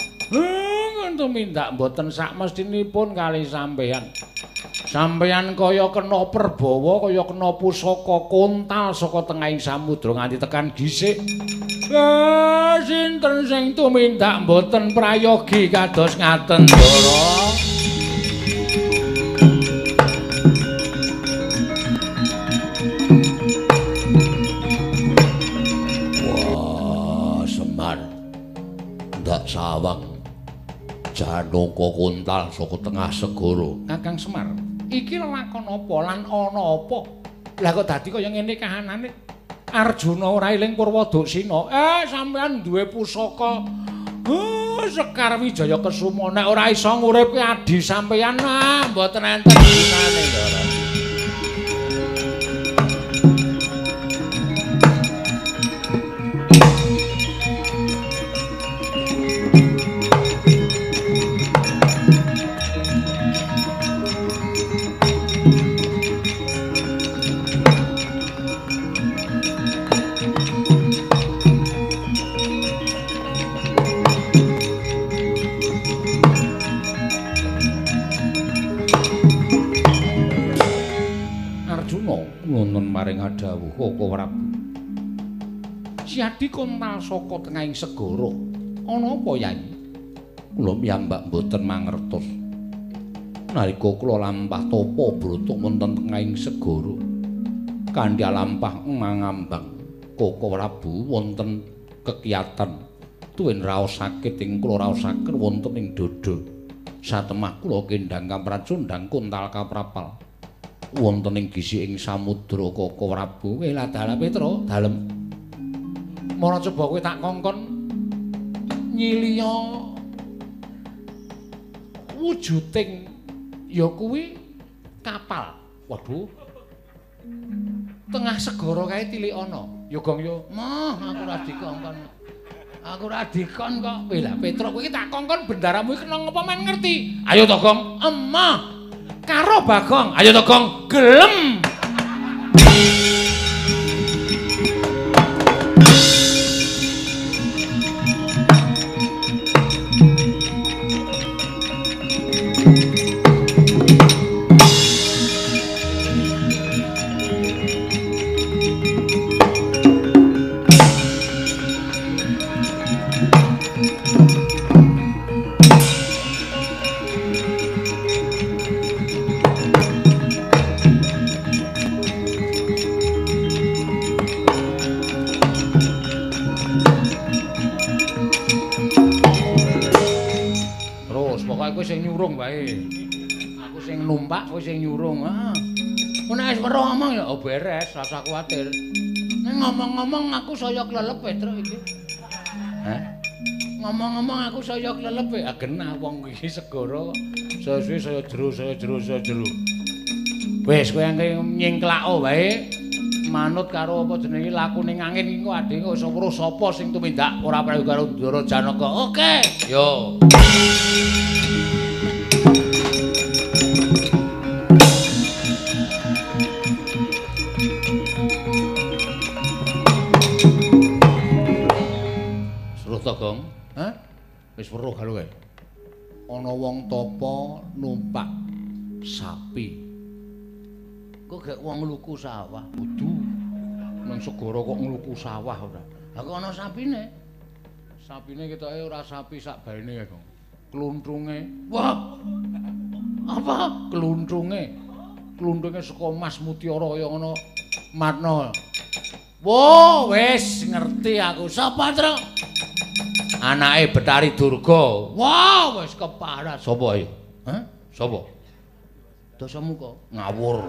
Heh, tumindak mboten sak mestinipun kali sampeyan. Sampeyan kaya kena perbawa, kaya kena pusaka kontal saka tengahing samudra nganti tekan gisik. Eh, sinten sing tumindak mboten prayogi kados ngaten, Ndara? Ndak sawang Janaka kontal saka tengah segara. Kakang Semar, iki lelakon apa lan ana apa? Lah kok dadi kaya ngene kahanane? Arjuna ora eling Purwadaksina. Eh, sampean duwe pusaka uh, Sekar Wijaya Kesuma. Nek ora iso nguripke adi sampeyan, ah, mboten enten gunane, Ndara. Nuntun maring adhawuh Koko Prabu. Siadi kontal saka tengahing segara. Ana apa, Yai? Kula piyambak mboten mangertos. Nalika kula lampah tapa brata wonten tengahing segara, kanthi lampah mangambang Koko Prabu wonten kekiyatan tuwin raos sakit ing kula raosaken wonten ing dada. Satemah kula kendhang kapracundhang kontal kaprapal. Wonten ing gisiking samudra Koko Prabu. Wela dalem Petra, dalem. Mara coba kowe tak kongkon nyiliya wujuding ya kuwi kapal. Waduh. tengah segara kae tilik ana. Ya Gong yo, mah aku ora dikongkon. Aku ora dikon kok. Weh lah Petro kowe iki tak kongkon bendaramu iki kena ngapa men ngerti. Ayo to Gong, emah. Karo Bagong. Ayo to Gong, gelem. Numpak kowe sing nyurung. Heeh. Mun nek wis weruh ngomong ya oh beres, ora usah kuwatir. Nek ngomong-ngomong aku saya klelep Petro iki. Hah? Ngomong-ngomong aku saya klelep e. Ah genah wong iki segara kok. Saya saya jero, saya jero, saya jero. Wis kowe engke nyingklako wae. Manut karo apa jenenge lakune angin iki kok adhe kok iso weruh sapa sing tumindak ora prayu karo Ndara Janaka. Oke. Yo. Gong, hah? Wis weruh kalau kae. Ana wong tapa numpak sapi. Kok gak wong ngluku sawah? Kudu. Nang segara kok ngluku sawah ora. Lah kok ana sapine? Sapine ketoke ora sapi sak baene ya, Gong. Kluntrunge. Wah. Apa? Kluntrunge. Kluntrunge saka Mas Mutiara kaya ngono. Matna. Wo, wis ngerti aku. Sapa, Tru? Anake Betari Durga. Wah, wis keparat. Sapa ayo? Hah? Sapa? Dasamuka ngawur.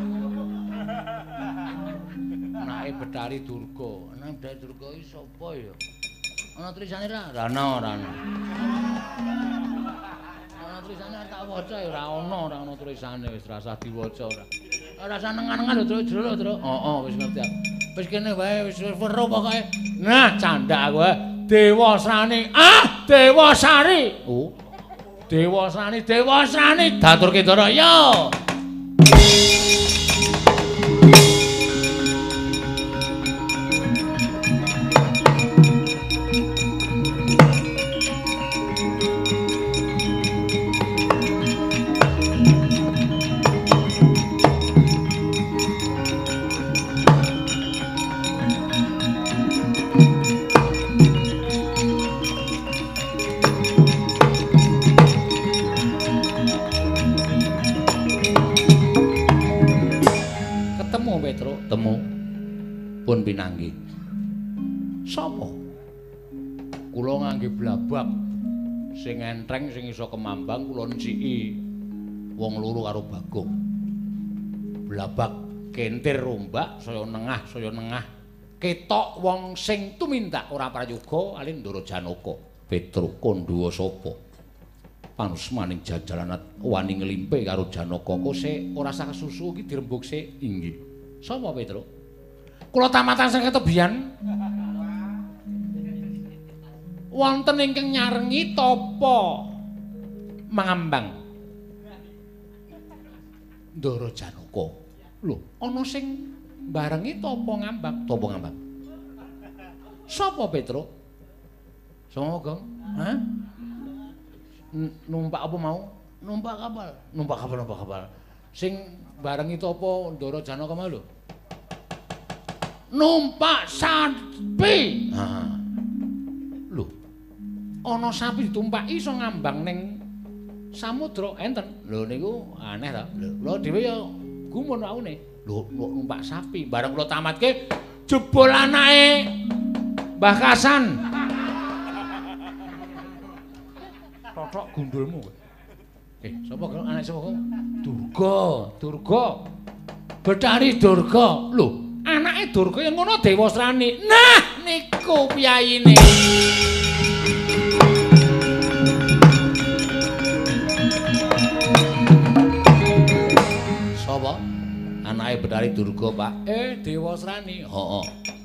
Anake Betari Durga. Anake Betari Durga iki sapa ya? Ana tulisane ra? Ra ana, ra ana. Ana tulisane tak waca ya ora ana, ora ana tulisane wis ra usah diwaca ora. Ora usah nengan-nengan lho, Tru, Tru. Heeh, wis ngerti aku. Wis kene wae wis weruh pokoke. Nah, candak aku. Dewa Srani, ah Dewa Sari. Oh. Dewa Srani, Dewa Srani daturke Ndara yo. Temu pun pinanggi. Sapa? Kula ngangge blabak sing entreng sing iso kemambang kula nciki wong loro karo Bagong. Blabak kentir rombak saya nengah saya nengah. Ketok wong sing tumindak ora prayoga alin Ndara Janaka. Petro Kondawa sapa? Panusmaning jajalanat wani nglimpe karo Janaka kok sik ora sah kesusu iki dirembug sik inggih. Sapa Petro? Kula tamatan saking tebian. Wonten ingkang nyarengi tapa mangambang. Ndara Janaka. Lho, ana sing barengi tapa ngambang? Tapa ngambang? Sapa Petro? Sapa, Gong? Hah? Numpak apa mau? Numpak kapal. Numpak kapal, numpak kapal. Sing barengi tapa Ndara Janaka mau lho? Numpak sapi. Heeh. Lho. Ana sapi ditumpaki iso ngambang ning samudra enten. Lho niku aneh ta. Lho dhewe ya gumun awune. Lho numpak sapi bareng kula tamatke jebul anake Mbah Kasan. Totok gundulmu kowe. Eh, sapa kok anak sapa kok? Durga, Durga. Betari Durga. Lho, anake Durga yang ngono Dewa Srani. Nah, niku piyayine. Sapa? Anake Bathari Durga, Pak. Eh, Dewa Srani. Heeh.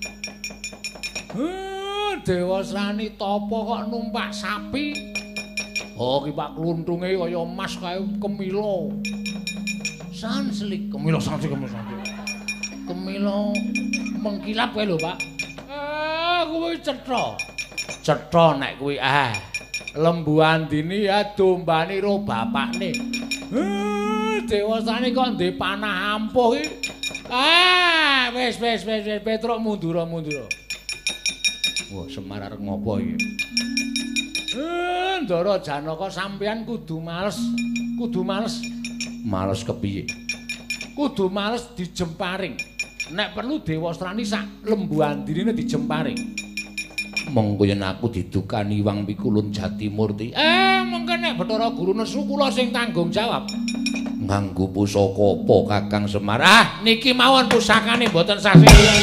Eh, Dewa Srani tapa kok numpak sapi? Oh, ki Pak kluntunge kaya emas kae kemila. Sanslik, kemila sanslik kemila sanslik. Kemila mengkilap kae lho, Pak. Ah, kuwi cetha. Cetha nek kuwi ah. Lembu Andini ya dombane ro bapakne. Eh, Dewa Srani kok ndek panah ampuh iki. Ah, wis wis wis wis Petruk mundur mundur. Wah, Semar arep ngopo iki? Eh, Ndara Janaka sampeyan kudu males, kudu males. Males kepiye? Kudu males dijemparing. Nek perlu Dewa Srani sak lembu Andine dijemparing. Mengko yen aku didukani Wang Pikulun Jatimurti. Eh, mengko nek Bathara Guru nesu kula sing tanggung jawab. Nganggo pusaka apa Kakang Semar? Ah, niki mawon pusakane mboten sasiran.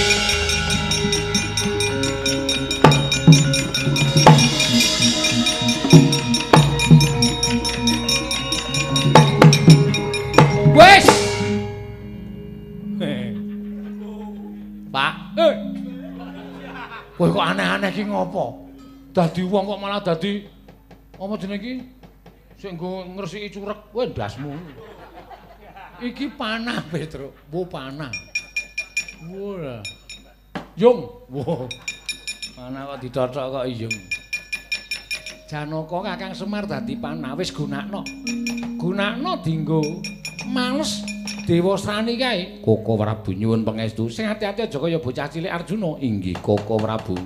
Wes. Pak, eh. Kowe kok aneh-aneh ki ngopo? Dadi wong kok malah dadi apa jenenge iki? Sing nggo ngresiki curek, kowe ndasmu. Iki panah, Petruk. Wo panah. Wah. Yung. Wo. Panah kok dicocok kok yung. Janaka Kakang Semar dadi panah wis gunakno. Gunakno dienggo males Dewa Srani kae. Koko Prabu nyuwun pangestu. Sing ati-ati aja kaya bocah cilik Arjuna. Inggih Koko Prabu.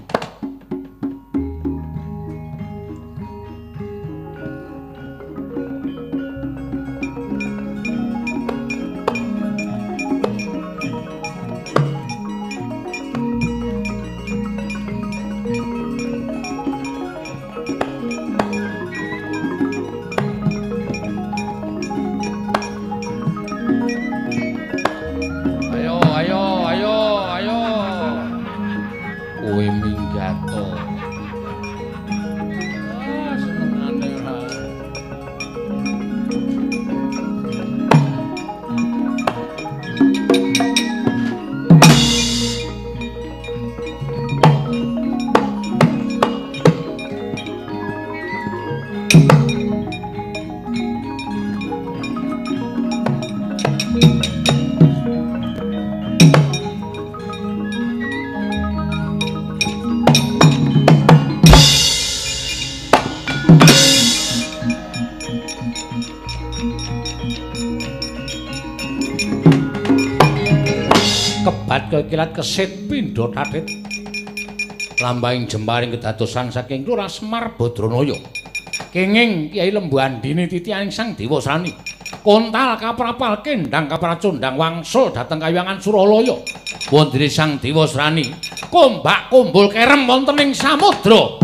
Kilat kesit pindha tatit lambahing jemparing kedadosan saking Lurah Semar Badranaya kenging Kyai Lembu Andini titihaning Sang Dewa Srani kontal kaprapal kendang kapracundang wangsul dhateng Kahyangan Suralaya wondene Sang Dewa Srani kombak kumbul kerem wonten ing samudra.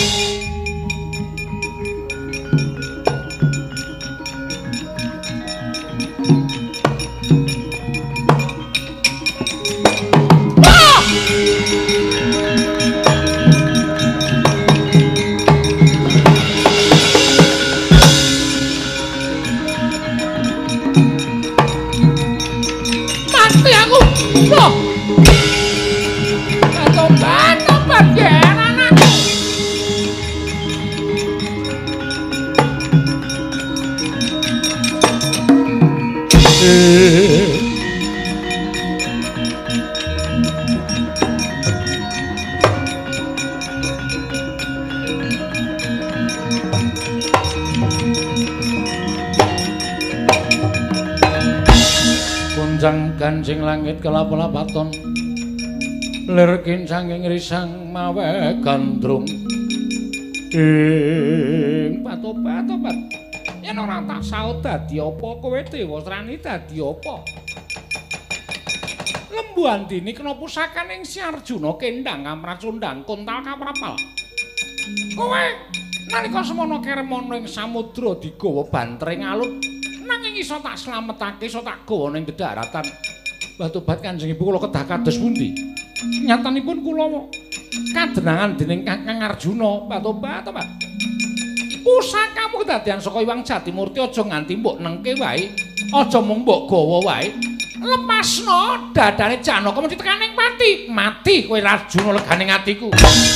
Kancing langit kelap-lapaton lir kincanging risang mawe gandrung ing patobat-tobat yen ora tak saut dadi apa kowe Dewa Srani dadi apa Lembu Andini kena pusakaning Si Arjuna kendang kamracundang kontal kaprapal kowe nalika semana keremana ing samudra digawa bantring alun nanging iso tak slametake iso tak gawa ning daratan Batobat Kanjeng Ibu kula kedah kados pundi? Nyatanipun kula kadenangan dening Kakang Arjuna, Batobat, Pak. Pusakamu kedadian saka Hyang Jatimurti aja nganti mbok nengke wae, aja mung mbok gawa wae. lepasno dadane Janaka mesti tekaning pati. Mati kowe Arjuna leganing atiku.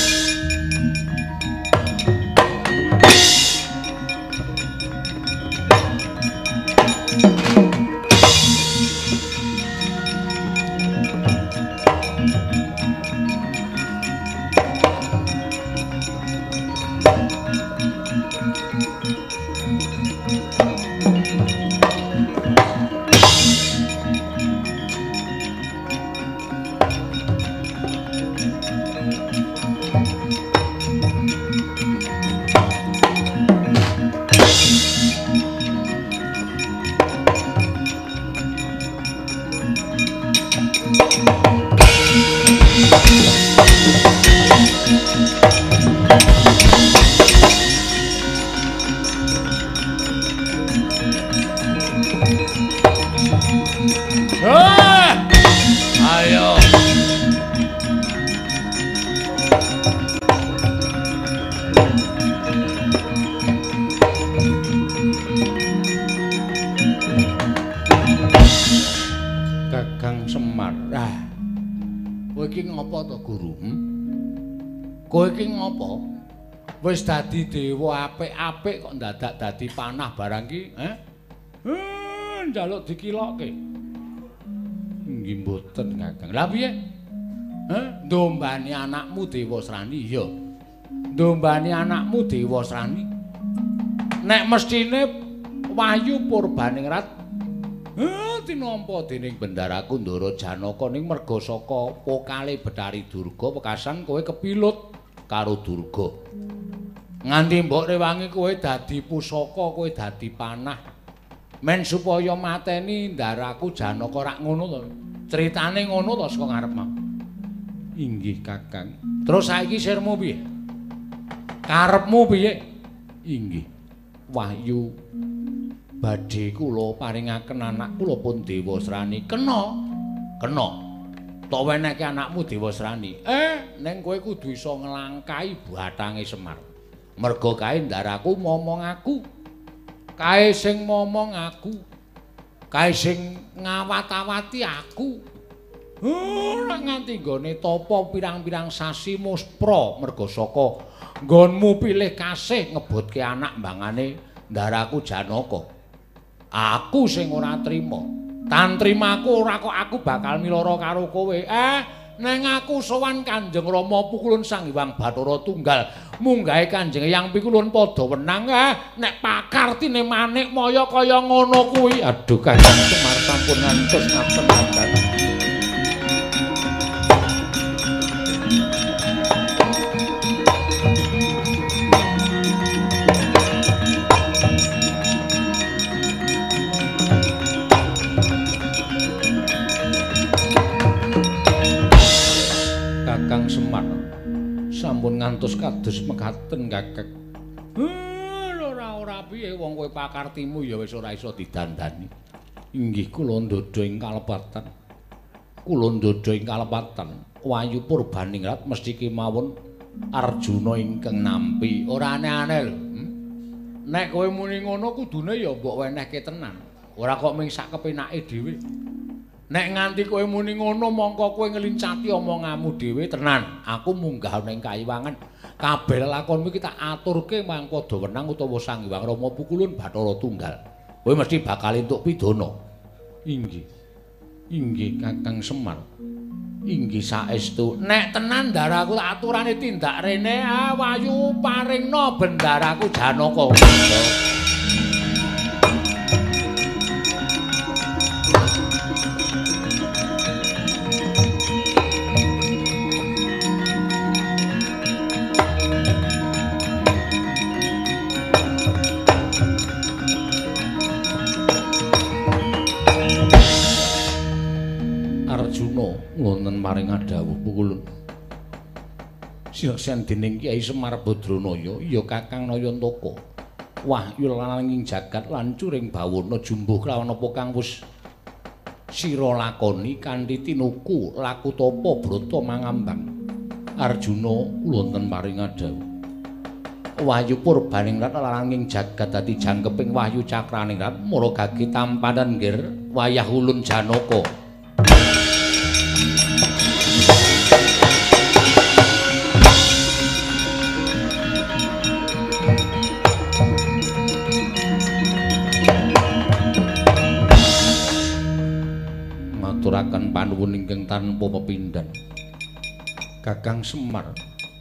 Wis dadi dewa apik-apik kok ndadak dadi panah barang ki, eh? Eh, njaluk dikilokke. Nggih mboten, Kakang. Lah piye? Heh, ndombani anakmu Dewa Srani, iya. Ndombani anakmu Dewa Srani. Nek mestine Wahyu Purbaningrat eh tinampa dening bendaraku Ndara Janaka ning merga saka pokale Betari Durga pekasan kowe kepilut karo Durga. Nganti mbok rewangi kowe dadi pusaka, kowe dadi panah. Men supaya mateni ndaraku Janaka rak ngono to. Critane ngono to saka ngarepmu. Inggih, Kakang. Terus saiki sirmu piye? Karepmu piye? Inggih. Wahyu badhe kula paringaken anak kula pun Dewa Srani. Kena. Kena. Tok wenehke anakmu Dewa Srani. Eh, ning kowe kudu iso nglangkai bathange Semar. Merga kae ndaraku momong aku. Kae sing momong aku. Kae sing ngawat-awati aku. Ora nganti nggone tapa pirang-pirang sasi muspra merga saka nggonmu pilih kasih ngebutke anak mbangane ndaraku Janaka. Aku sing ora trima. Tan trimaku ora kok aku bakal miloro karo kowe. Eh, neng aku sowan Kanjeng Rama Pukulun Sang Hyang Bathara Tunggal munggahe Kanjeng Hyang Pikulun padha wenang. Eh, nek pakartine Manik Maya kaya ngono kuwi. Aduh, Kanjeng Semar sampun ngantos ngaten-ngaten. Kakang Semar sampun ngantos kados mekaten, Kakang. Ora-ora piye wong kowe pakartimu ya wis ora iso didandani. Inggih kula ndodho ing kalepatan. Kula ndodho ing kalepatan. Wahyu Purbaningrat mesti kemawon Arjuna ingkang nampi. Ora aneh-aneh lho. Hmm? Nek kowe muni ngono kudune ya mbok wenehke tenan. Ora kok ming sak kepenake dhewe. Nek nganti kowe muni ngono mongko kowe ngelincati omonganmu dhewe tenan. Aku munggah ning kayiwangan. Kabeh lakonmu iki tak aturke marang Padawenang utawa Sang Hyang Rama Pukulun Bathara Tunggal. Kowe mesti bakal entuk pidana. Inggih. Inggih Kakang Semar. Inggih saestu. Nek tenan ndaraku tak aturane tindak rene, ah, Wahyu paringna bendaraku Janaka. Arjuna wonten maring adhawuh Pukulun. Sileksan dening Kyai Semar Badranaya, ya Kakang Nayantaka. Wahyu lananging jagat lan curing bawana jumbuh kelawan apa kang wis sira lakoni kanthi tinuku laku tapa brata mangambang. Arjuna wonten maring adhawuh. Wahyu Purbaningrat laranging jagat dadi jangkeping Wahyu Cakraningrat mara gage tampanan nggir wayah ulun Janaka. Maturaken panuwun ingkang tanpa pepindhan. Kakang Semar,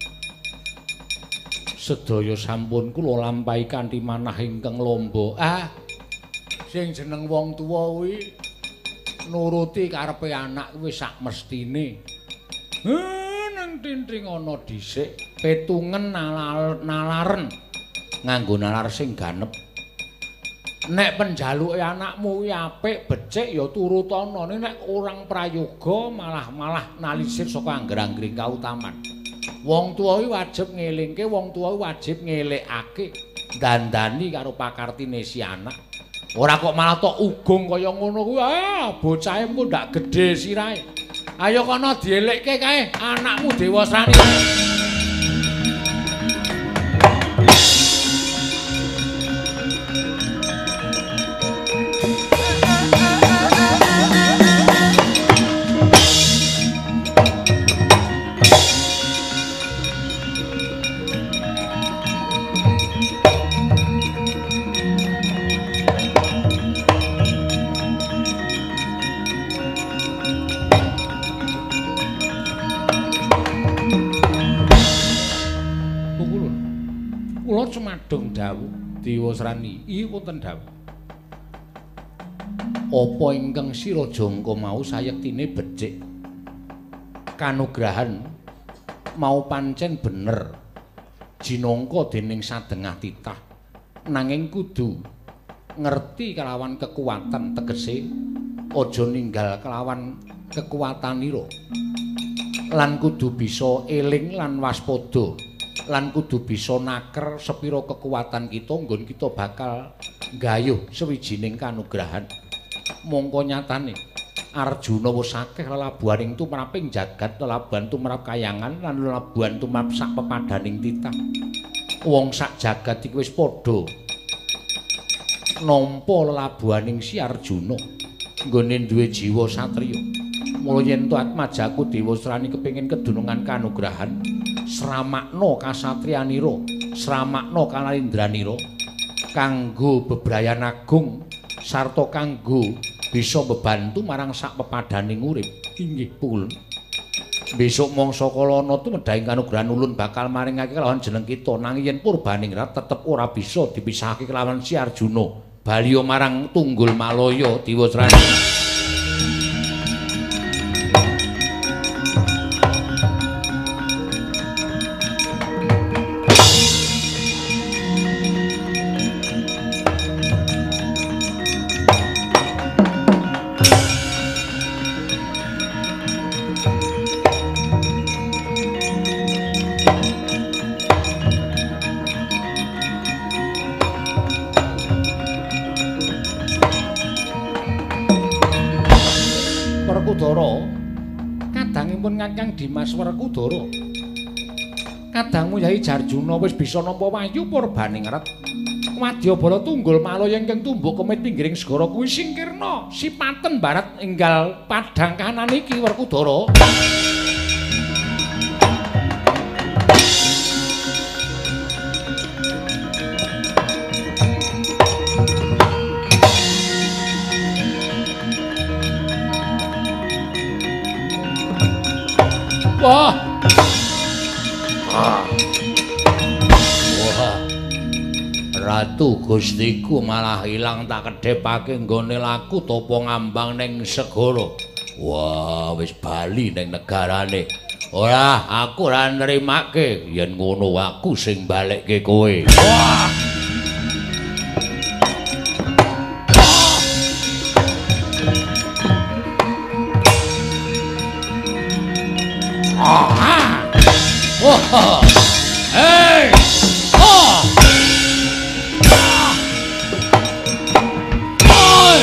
sedaya sampun kula lampahi kanthi manah ingkang lomba. Ah, sing jeneng wong tuwa kuwi nuruti karepe anak wis sak mestine. Heh, nang tintring ana dhisik petungen nalar, nalaren nganggo nalar sing ganep. Nek penjaluke anakmu kuwi apik becik ya turut ana, nek kurang prayoga malah-malah nalisir saka angger-anggering kautaman. Wong tuwa kuwi wajib ngelingke, wong tuwa kuwi wajib ngelekake dandani karo pakartine si anak. Ora kok malah tok ugung kaya ngono kuwi. Ah, bocahe mu ndak gedhe sirahe. Ayo kono dielekke kae anakmu Dewasrani. Cumadong dawuh Dewasrani, iya wonten dawuh. Apa ingkang sira jangka mau sayektine becik kanugrahan mau pancen bener jinangka dening sadengah titah, nanging kudu ngerti kelawan kekuatan, tegese aja ninggal kelawan kekuatanira lan kudu bisa eling lan waspada lan kudu bisa naker sepira kekuatan kita nggon kita bakal nggayuh sewijining kanugrahan. Mongko nyatane Arjuna wis akeh lelabuhaning tumraping jagat, lelabuhan tumrap kayangan lan lelabuhan tumrap sak pepadaning titah. Wong sak jagat iki wis padha nampa lelabuhaning si Arjuna nggone duwe jiwa satriya. Mula yen to atmajaku Dewasrani kepengin kedunungan kanugrahan, sramakna kasatriyanira, sramakna kalindranira kanggo bebrayan agung sarta kanggo bisa bebantu marang sak pepadaning urip. Inggih pun. Besok mangsa kalana tumedhahing kanugrahan ulun bakal maringake kelawan jeneng kita, nanging yen Purbaningrat tetep ora bisa dipisahake kelawan si Arjuna baliya marang Tunggul Malaya Dewasrani. Werkudara, kadangipun Kakang Dimas Werkudara, kadangmu Yai Jarjuna wis bisa nampa Wahyu Purbaningrat. Wadyabala Tunggul Malaya ingkang tumbuk kemit pinggiring segara kuwi singkirna sipaten barat enggal padhang kanan iki Werkudara. Wah. Ah. Wah. Ratu Gustiku malah ilang tak kedhepake nggone laku topo ngambang ning segara. Wah, wis bali ning negarane. Ora, aku ora nrimake yen ngono aku sing balekke kowe. Wah. Ah! Oh! Hey! Oh! Ah! Oh!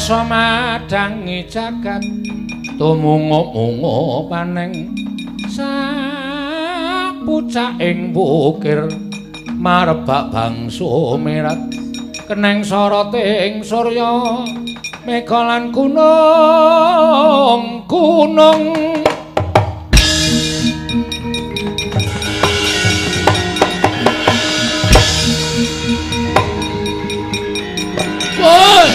rasa madangi jagat tumungo-mungo paneng sapucak ing bukir marebak bangsa merat keneng soroting surya mega lan gunung gunung woi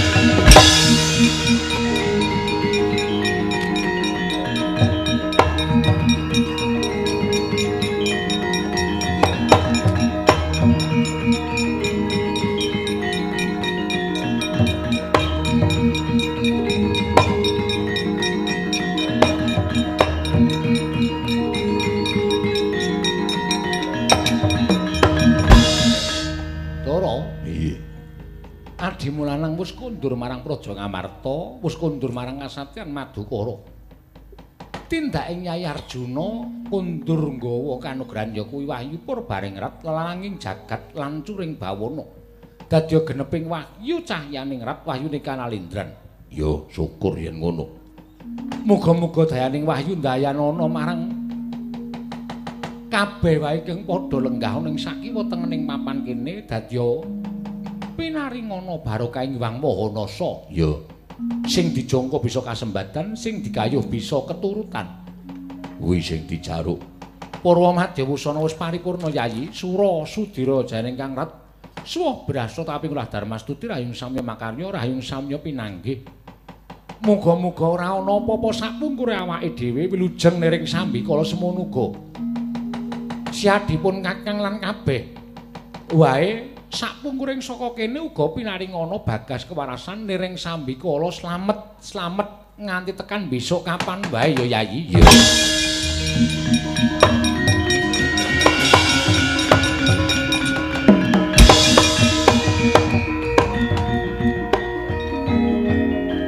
Adimu lanang wis kondur marang Praja Ngamarta, wis kondur marang Kasatyan Madukara. Tindake Nyai Arjuna kondur nggawa kanugrahan ya kuwi wahyu pur bareng rat langing jagat lan curing bawana. Dadya geneping wahyu cahyaning rat wahyune Kanalindran. Ya syukur yen ngono. Muga-muga dayaning wahyu ndayanana marang kabeh wae kang padha lenggah ning sakiwa tengening mapan kene dadya pinaringana barokah ing Hyang Mahanasa. Ya. Sing dijangka bisa kasembatan, sing digayuh bisa keturutan. Kuwi sing dijaruk. Purwa Madyawusana wis paripurna Yayi, Sura Sudira janing Kang Rat. Suwah brasa tapi kulah Darmastuti rahing samya makarya, rahing samya pinanggih. Muga-muga ora ana apa-apa sapungkure awake dhewe wilujeng niring sambikala semono uga. Siadipun Kakang lan kabeh wae sapungkuring saka kene uga pinaringana bagas kewarasan niring sambikala slamet slamet nganti tekan besok kapan wae ya Yayi. Ya.